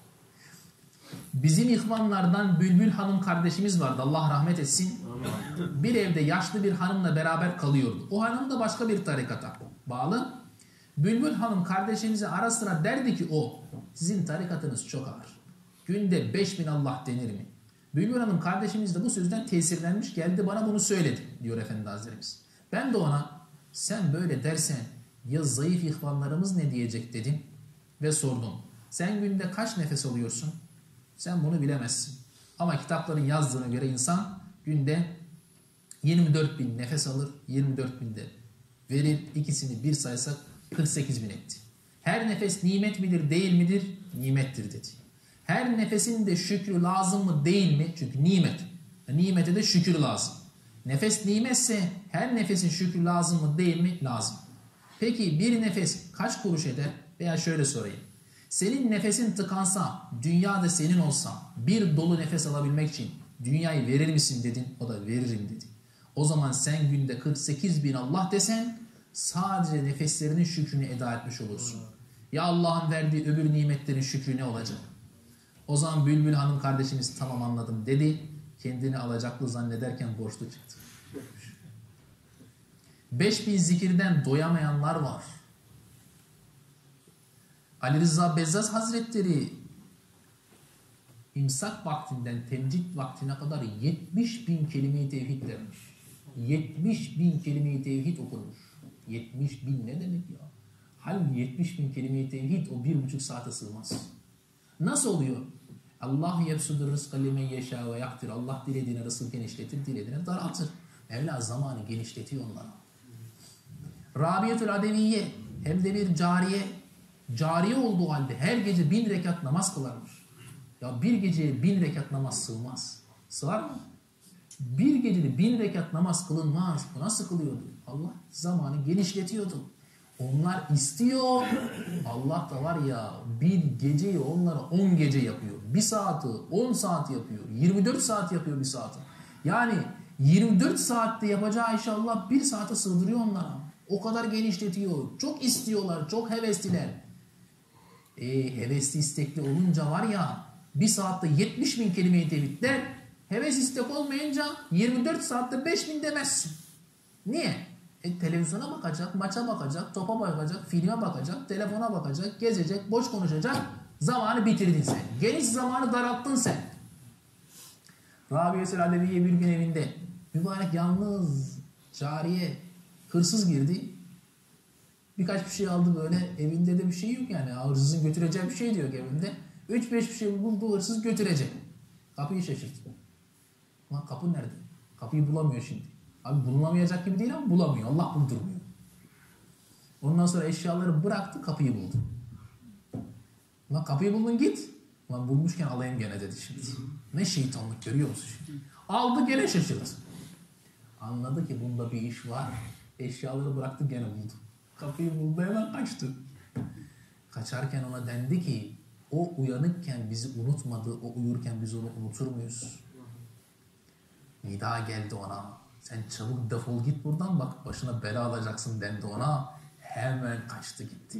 Bizim ihvanlardan Bülbül Hanım kardeşimiz vardı. Allah rahmet etsin. Bir evde yaşlı bir hanımla beraber kalıyordu. O hanım da başka bir tarikata bağlı. Bülbül Hanım kardeşimize ara sıra derdi ki o sizin tarikatınız çok ağır. Günde 5000 Allah denir mi? Bülbül Hanım kardeşimiz de bu sözden tesirlenmiş, geldi bana bunu söyledi diyor Efendi Hazretlerimiz. Ben de ona sen böyle dersen ya zayıf ihvanlarımız ne diyecek dedim ve sordum. Sen günde kaç nefes alıyorsun? Sen bunu bilemezsin. Ama kitapların yazdığına göre insan günde 24.000 nefes alır, 24.000 de verir. İkisini bir saysak 48.000 etti. Her nefes nimet midir, değil midir? Nimettir dedi. Her nefesin de şükrü lazım mı, değil mi? Çünkü nimet. Nimete de şükür lazım. Nefes nimetse her nefesin şükrü lazım mı, değil mi? Lazım. Peki bir nefes kaç kuruş eder? Veya şöyle sorayım. Senin nefesin tıkansa, dünya da senin olsa, bir dolu nefes alabilmek için dünyayı verir misin dedin, o da veririm dedi. O zaman sen günde 48.000 Allah desen, sadece nefeslerinin şükrünü eda etmiş olursun. Ya Allah'ın verdiği öbür nimetlerin şükrü ne olacak? O zaman Bülbül Hanım kardeşimiz tamam anladım dedi. Kendini alacaklı zannederken borçlu çıktı. 5000 zikirden doyamayanlar var. Ali Rıza Bezzaz Hazretleri imsak vaktinden temcid vaktine kadar 70.000 kelime-i tevhid dermiş. 70.000 kelime-i tevhid okunmuş. 70.000 ne demek ya? Halbuki 70.000 kelime-i tevhid o 1,5 saate sığmaz. Nasıl oluyor? Allah yefsudur rızka limen yeşâ ve yaktir. Allah dilediğine rızkı genişletir, dilediğine daraltır. Mevla zamanı genişletiyor onlara. Rabietül Adeviye hem de bir cariye olduğu halde her gece 1000 rekat namaz kılarmış. Ya bir geceye 1000 rekat namaz sığmaz. Sığar mı? Bir gecede 1000 rekat namaz kılınmaz. Bu nasıl kılıyordu? Allah zamanı genişletiyordu. Onlar istiyor. Allah da var ya bir geceyi onlara 10 gece yapıyor. Bir saati 10 saat yapıyor. 24 saat yapıyor bir saati. Yani 24 saatte yapacağı işi Allah bir saate sığdırıyor onlara. O kadar genişletiyor. Çok istiyorlar. Çok hevesliler. Hevesli istekli olunca var ya bir saatte 70.000 kelime-i tevhid der. Heves istek olmayınca 24 saatte 5.000 demezsin. Niye? Televizyona bakacak, maça bakacak, topa bakacak, filme bakacak, telefona bakacak, gezecek, boş konuşacak. Zamanı bitirdin sen. Geniş zamanı daralttın sen. Rabietül Adeviye bir gün evinde mübarek yalnız cariye hırsız girdi. Birkaç bir şey aldı böyle. Evinde de bir şey yok yani. Hırsızın götüreceği bir şey diyor evinde. 3-5 bir şey buldu hırsız götürecek. Kapıyı şaşırttı. Ulan kapı nerede? Kapıyı bulamıyor şimdi. Abi bulunamayacak gibi değil ama bulamıyor. Allah buldurmuyor. Ondan sonra eşyaları bıraktı kapıyı buldu. Ulan kapıyı buldun git. Ulan bulmuşken alayım gene dedi şimdi. Ne şeytanlık görüyor musun şimdi? Aldı gene şaşırdı. Anladı ki bunda bir iş var. Eşyaları bıraktı gene buldu. Kapıyı buldu hemen kaçtı. Kaçarken ona dendi ki o uyanıkken bizi unutmadı. O uyurken biz onu unutur muyuz? Nida geldi ona. Sen çabuk defol git buradan bak başına bela alacaksın dendi ona. Hemen kaçtı gitti.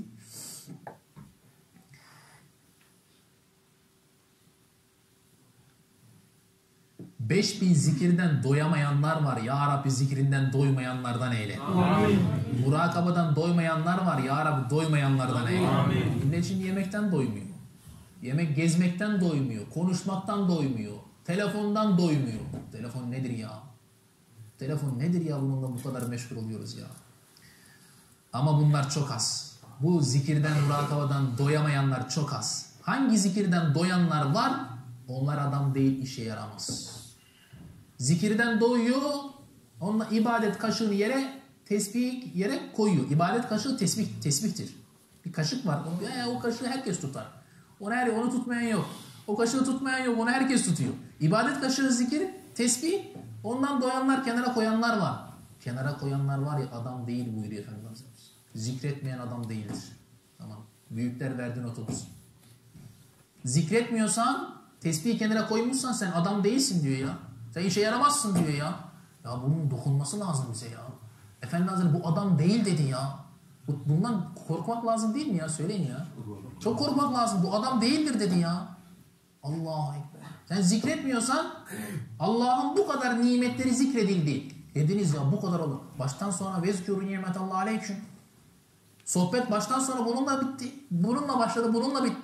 "5000 zikirden doyamayanlar var. Ya Rabbi zikrinden doymayanlardan eyle. Amin. Murakabadan doymayanlar var. Ya Rabbi doymayanlardan eyle. Amin. Ne için yemekten doymuyor. Yemek gezmekten doymuyor. Konuşmaktan doymuyor. Telefondan doymuyor. Telefon nedir ya? Telefon nedir ya bununla bu kadar meşgul oluyoruz ya? Ama bunlar çok az. Bu zikirden, murakabadan doyamayanlar çok az. Hangi zikirden doyanlar var? Onlar adam değil, işe yaramaz. Zikirden doyuyor, onunla ibadet kaşığını yere, tesbih yere koyuyor. İbadet kaşığı tesbihtir. Bir kaşık var, o kaşığı herkes tutar. Onu tutmayan yok. O kaşığı tutmayan yok, onu herkes tutuyor. İbadet kaşığı zikir, tesbih, ondan doyanlar, kenara koyanlar var. Kenara koyanlar var ya adam değil buyuruyor Efendimiz. Zikretmeyen adam değildir. Tamam. Büyükler verdiğin otobüs. Zikretmiyorsan, tesbihi kenara koymuşsan sen adam değilsin diyor ya. Sen işe yaramazsın diyor ya. Ya bunun dokunması lazım bize ya. Efendi Hazretleri bu adam değil dedi ya. Bundan korkmak lazım değil mi ya? Söyleyin ya. Çok korkmak lazım. Bu adam değildir dedi ya. Allahu Ekber. Sen zikretmiyorsan Allah'ın bu kadar nimetleri zikredildi. Dediniz ya bu kadar olur. Baştan sonra vezkûrû nimetallah aleyküm. Sohbet baştan sonra bununla bitti. Bununla başladı, bununla bitti.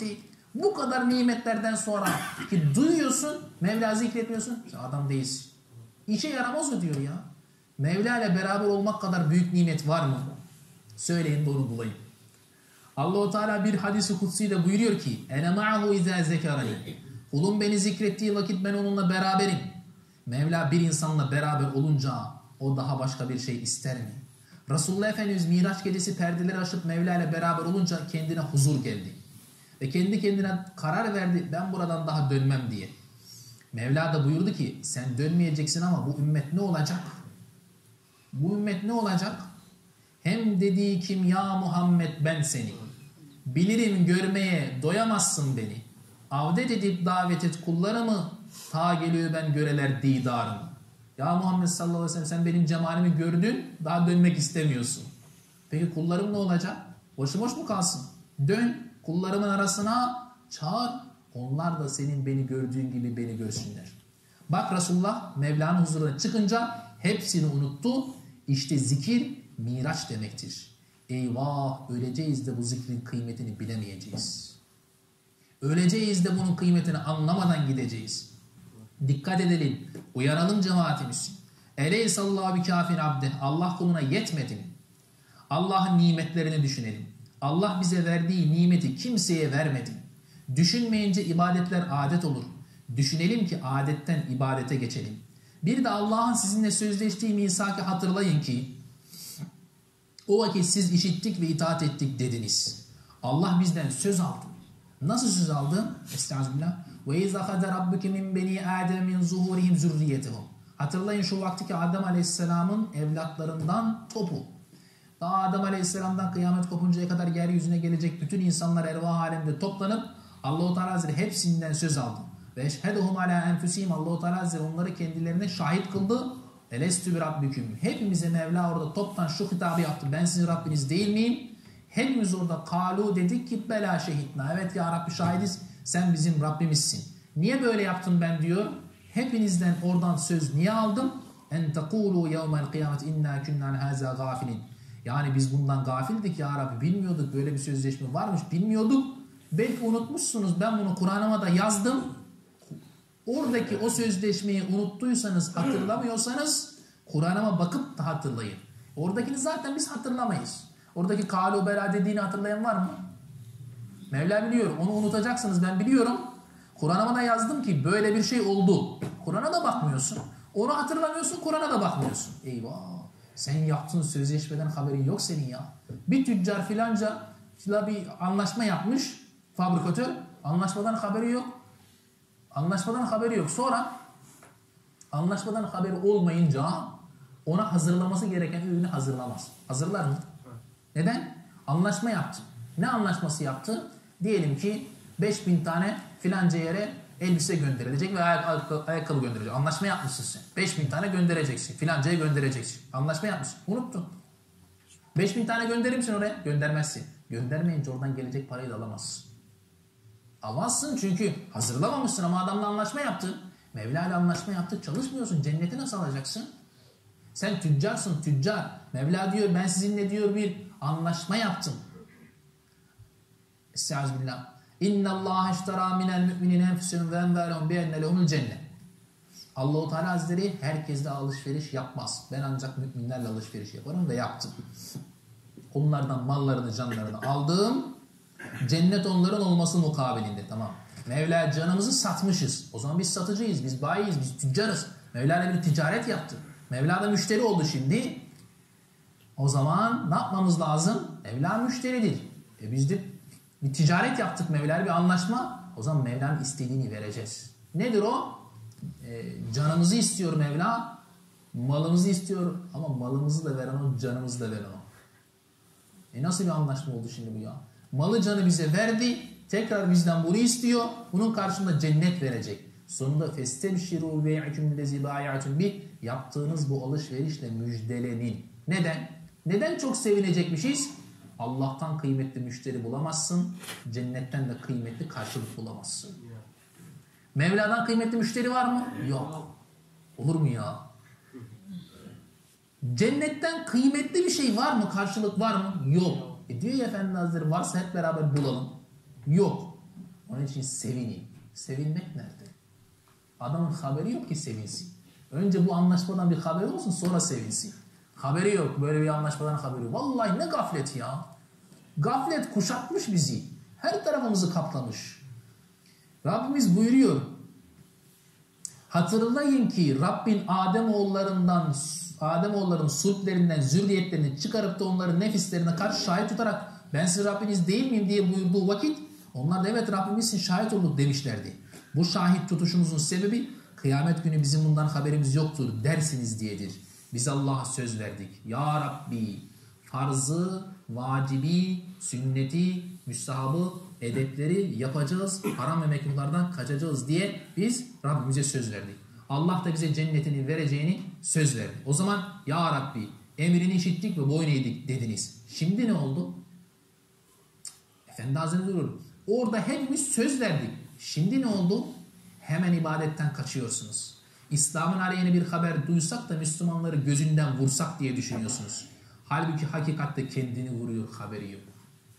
Bu kadar nimetlerden sonra ki duyuyorsun, Mevla zikretmiyorsun, adam değilsin. İşe yaramaz o diyor ya. Mevla ile beraber olmak kadar büyük nimet var mı? Söyleyin de onu bulayım. Allah-u Teala bir hadis-i kutsiyle buyuruyor ki ene ma'ahu izâ zekarani. Kulum beni zikrettiği vakit ben onunla beraberim. Mevla bir insanla beraber olunca o daha başka bir şey ister mi? Resulullah Efendimiz Miraç gecesi perdeleri aşıp Mevla ile beraber olunca kendine huzur geldi. Ve kendi kendine karar verdi ben buradan daha dönmem diye. Mevla da buyurdu ki sen dönmeyeceksin ama bu ümmet ne olacak? Bu ümmet ne olacak? Hem dediği kim ya Muhammed ben seni. Bilirim görmeye doyamazsın beni. Avdet edip davet et kullarımı. Ta geliyor ben göreler didarımı. Ya Muhammed sallallahu aleyhi ve sellem sen benim cemalimi gördün. Daha dönmek istemiyorsun. Peki kullarım ne olacak? Boşu boş mu kalsın? Dön kullarımın arasına çağır. Onlar da senin beni gördüğün gibi beni görsünler. Bak Resulullah Mevla'nın huzuruna çıkınca hepsini unuttu. İşte zikir Miraç demektir. Eyvah öleceğiz de bu zikrin kıymetini bilemeyeceğiz. Öleceğiz de bunun kıymetini anlamadan gideceğiz. Dikkat edelim. Uyaralım cemaatimiz. Eleyhissallahu bi kafin abde. Allah kuluna yetmedi mi? Allah'ın nimetlerini düşünelim. Allah bize verdiği nimeti kimseye vermedi. Düşünmeyince ibadetler adet olur. Düşünelim ki adetten ibadete geçelim. Bir de Allah'ın sizinle sözleştiği misakı hatırlayın ki o vakit siz işittik ve itaat ettik dediniz. Allah bizden söz aldı. Nasıl söz aldı? Estağfirullah. Ve izâ khâde rabbuke min beni âdem min zuhurihim zürriyetehum. Hatırlayın şu vaktiki Adem Aleyhisselam'ın evlatlarından topu. Daha Adem Aleyhisselam'dan kıyamet kopuncaya kadar yeryüzüne gelecek bütün insanlar ervah alemde toplanıp Allah-u Teala Hazretleri hepsinden söz aldı. Ve eşhedehum alâ enfusihim. Allah-u Teala Hazretleri onları kendilerine şahit kıldı. Elestü bi rabbiküm. Hepimize Mevla orada toptan şu hitabı yaptı. Ben sizin Rabbiniz değil miyim? Hepimiz orada kalu dedik ki bela şehitna. Evet ya Rabbi şahidiz. Sen bizim Rabbimizsin. Niye böyle yaptım ben diyor. Hepinizden oradan söz niye aldım? En tekulu yevmel kıyamet inna kunna haza gafilin. Yani biz bundan gafildik ya Rabbi. Bilmiyorduk böyle bir sözleşme varmış. Bilmiyorduk. Belki unutmuşsunuz. Ben bunu Kur'an'ıma da yazdım. Oradaki o sözleşmeyi unuttuysanız, hatırlamıyorsanız Kur'an'ıma bakıp da hatırlayın. Oradakini zaten biz hatırlamayız. Oradaki kalu bela dediğini hatırlayan var mı? Mevla biliyor. Onu unutacaksınız ben biliyorum. Kur'an'ıma da yazdım ki böyle bir şey oldu. Kur'an'a da bakmıyorsun. Onu hatırlamıyorsun, Kur'an'a da bakmıyorsun. Eyvah! Sen yaptığın sözleşmeden haberin yok senin ya. Bir tüccar filanca bir anlaşma yapmış, fabrikatör. Anlaşmadan haberi yok. Anlaşmadan haberi yok. Sonra anlaşmadan haberi olmayınca ona hazırlaması gereken ürünü hazırlamaz. Hazırlar mı? Neden? Anlaşma yaptı. Ne anlaşması yaptı? Diyelim ki 5000 tane filanca yere elbise gönderilecek ve ayakkabı gönderilecek. Anlaşma yapmışsın sen. 5000 tane göndereceksin. Filancaya göndereceksin. Anlaşma yapmışsın. Unuttun. 5000 tane gönderir misin oraya? Göndermezsin. Göndermeyince oradan gelecek parayı da alamazsın. Alamazsın çünkü hazırlamamışsın ama adamla anlaşma yaptın. Mevla ile anlaşma yaptık. Çalışmıyorsun. Cenneti nasıl alacaksın? Sen tüccarsın, tüccar. Mevla diyor ben sizinle diyor bir anlaşma yaptım. Estağfirullah. İnna Allah iştara minel mü'minin enfusihim ve envâlehum bi enne lehumul cennet. Allah-u Teala Hazretleri herkesle alışveriş yapmaz. Ben ancak müminlerle alışveriş yaparım ve yaptım. Onlardan mallarını, canlarını aldım. Cennet onların olması mukabilinde. Tamam. Mevla canımızı satmışız. O zaman biz satıcıyız, biz bayiyiz, biz tüccarız. Mevla ile bir ticaret yaptı. Mevla da müşteri oldu şimdi. O zaman ne yapmamız lazım? Mevla müşteridir. Biz de bir ticaret yaptık Mevla ile bir anlaşma. O zaman Mevla'nın istediğini vereceğiz. Nedir o? Canımızı istiyor Mevla. Malımızı istiyor ama malımızı da veren o, canımızı da veren o. Nasıl bir anlaşma oldu şimdi bu ya? Malı canı bize verdi. Tekrar bizden bunu istiyor. Bunun karşılığında cennet verecek. Sonunda festebşiru bey'akum lezi bâya'tum bi. Yaptığınız bu alışverişle müjdelenin. Neden? Neden çok sevinecekmişiz? Allah'tan kıymetli müşteri bulamazsın. Cennetten de kıymetli karşılık bulamazsın. Mevla'dan kıymetli müşteri var mı? Yok. Olur mu ya? Cennetten kıymetli bir şey var mı? Karşılık var mı? Yok. Diyor ya Efendi Hazretleri varsa hep beraber bulalım. Yok. Onun için sevinin. Sevinmek nerede? Adamın haberi yok ki sevinsin. Önce bu anlaşmadan bir haberi olsun, sonra sevinsin. Haberi yok. Böyle bir anlaşmadan haberi yok. Vallahi ne gaflet ya. Gaflet kuşatmış bizi. Her tarafımızı kaplamış. Rabbimiz buyuruyor. Hatırlayın ki Rabbin Ademoğullarının sulplerinden zürriyetlerini çıkarıp da onların nefislerine karşı şahit tutarak ben sizin Rabbiniz değil miyim diye buyurduğu vakit onlar da evet Rabbimizsin şahit olduk demişlerdi. Bu şahit tutuşumuzun sebebi kıyamet günü bizim bundan haberimiz yoktur dersiniz diyedir. Biz Allah'a söz verdik. Ya Rabbi farzı, vacibi, sünneti, müstahabı, edepleri yapacağız. Haram ve mekruhlardan kaçacağız diye biz Rabbimize söz verdik. Allah da bize cennetini vereceğini söz verdi. O zaman ya Rabbi emrini işittik ve boyun eğdik dediniz. Şimdi ne oldu? Efendi Hazretleri diyor. Orada hepimiz söz verdik. Şimdi ne oldu? Hemen ibadetten kaçıyorsunuz. İslam'ın aleyhine bir haber duysak da Müslümanları gözünden vursak diye düşünüyorsunuz. Halbuki hakikatte kendini vuruyor, haberi yok.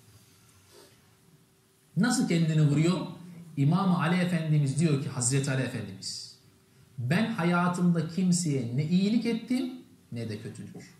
Nasıl kendini vuruyor? İmam-ı Ali Efendimiz diyor ki, Hazreti Ali Efendimiz, ben hayatımda kimseye ne iyilik ettim ne de kötülük.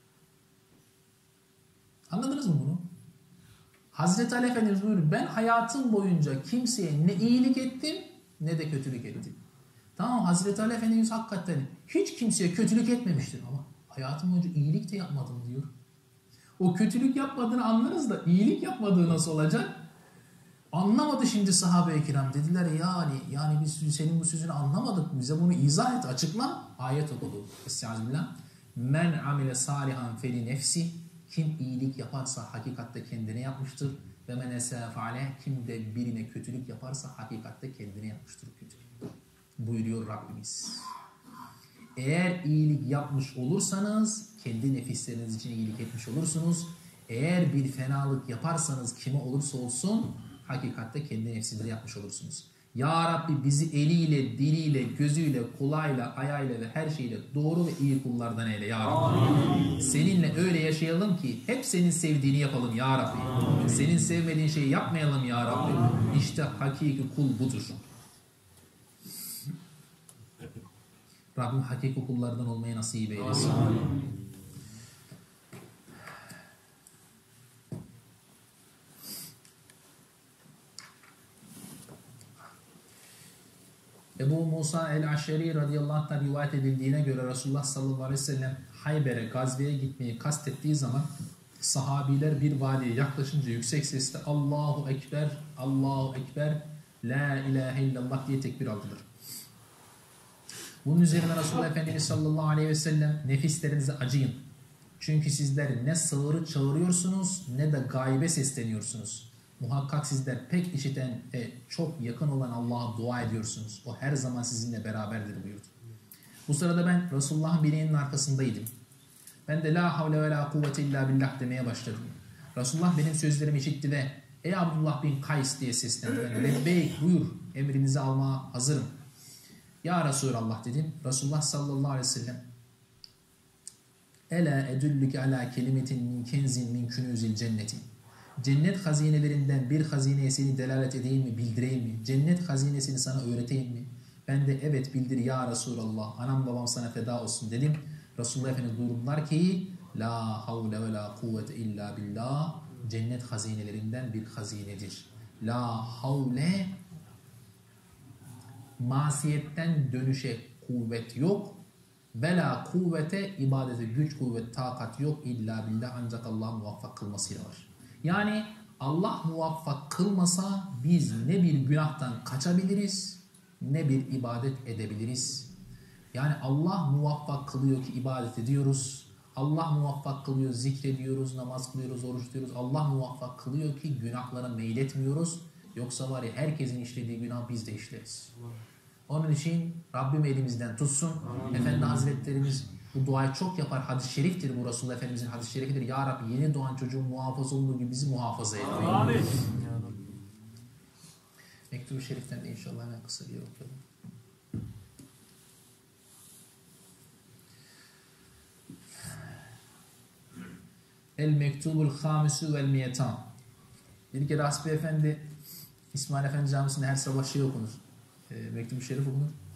Anladınız mı bunu? Hazreti Ali Efendimiz buyuruyor, ben hayatım boyunca kimseye ne iyilik ettim ne de kötülük ettim. Tamam, Hazreti Ali Efendimiz hakikaten hiç kimseye kötülük etmemiştir ama hayatım boyunca iyilik de yapmadım diyor. O kötülük yapmadığını anlarız da iyilik yapmadığı nasıl olacak? Anlamadı şimdi sahabe-i kiram. Dediler yani biz senin bu sözünü anlamadık. Bize bunu izah et, açıkla. Ayet okudu. Estağfirullah. Men amile salihan feli nefsi. Kim iyilik yaparsa hakikatte kendine yapmıştır. Ve men esâfe aleyh. Kim de birine kötülük yaparsa hakikatte kendine yapmıştır kötülük. Buyuruyor Rabbimiz. Eğer iyilik yapmış olursanız kendi nefisleriniz için iyilik etmiş olursunuz. Eğer bir fenalık yaparsanız kime olursa olsun hakikatte kendi nefsinize yapmış olursunuz. Ya Rabbi bizi eliyle, diliyle, gözüyle, kulağıyla, ayağıyla ve her şeyle doğru ve iyi kullardan eyle ya Rabbi. Amin. Seninle öyle yaşayalım ki hep senin sevdiğini yapalım ya Rabbi. Amin. Senin sevmediğin şeyi yapmayalım ya Rabbi. Amin. İşte hakiki kul budur. Rabbim hakiki kullardan olmayı nasip eylesin. Amin. Ebu Musa el-Aşeri radıyallahu anh'tan rivayet edildiğine göre Resulullah sallallahu aleyhi ve sellem Hayber'e, gazveye gitmeyi kastettiği zaman sahabiler bir vadiye yaklaşınca yüksek sesle Allahu Ekber, Allahu Ekber, La ilahe illallah diye tekbir aldılar. Bunun üzerine Resulullah Efendimiz sallallahu aleyhi ve sellem nefislerinize acıyın. Çünkü sizler ne sağırı çağırıyorsunuz ne de gaybe sesleniyorsunuz. Muhakkak sizler pek işiten ve çok yakın olan Allah'a dua ediyorsunuz. O her zaman sizinle beraberdir buyurdu. Bu sırada ben Resulullah'ın bineğinin arkasındaydım. Ben de la havle ve la kuvvete illa billah demeye başladım. Resulullah benim sözlerimi işitti ve ey Abdullah bin Kays diye seslendi. Ben lebbeyk buyur emrinizi almaya hazırım. Ya Resulallah dedim. Resulullah sallallahu aleyhi ve sellem Ela edüllüke ala kelimetin min kenzin min künüzil cennetin. Cennet hazinelerinden bir hazineye seni delalet edeyim mi, bildireyim mi? Cennet hazinesini sana öğreteyim mi? Ben de evet bildir ya Resulallah. Anam babam sana feda olsun dedim. Resulullah Efendimiz buyurdular ki la havle ve la kuvvete illa billah. Cennet hazinelerinden bir hazinedir. La havle masiyetten dönüşe kuvvet yok. Ve la kuvvete ibadete güç, kuvvet, takat yok illa billah ancak Allah muvaffak kılmasıyla var. Yani Allah muvaffak kılmasa biz ne bir günahtan kaçabiliriz ne bir ibadet edebiliriz. Yani Allah muvaffak kılıyor ki ibadet ediyoruz. Allah muvaffak kılıyor, zikrediyoruz, namaz kılıyoruz, oruç tutuyoruz. Allah muvaffak kılıyor ki günahlara meyletmiyoruz. Yoksa var ya herkesin işlediği günah biz de işleriz. Onun için Rabbim elimizden tutsun. Amin. Efendi Hazretlerimiz bu duayı çok yapar. Hadis-i şeriftir bu, Resulullah Efendimizin hadis-i şerifidir. Ya Rabbi yeni doğan çocuğun muhafaza olduğu gibi bizi muhafaza eyle. Amin. Mektubu şeriften de inşallah hemen kısa bir okuyalım. El mektubul hamisu vel miyetan. Bir kere Hasbi Efendi İsmail Efendi Camisi'nde her sabah şey okunur. Mektup-ı Şerif okunur.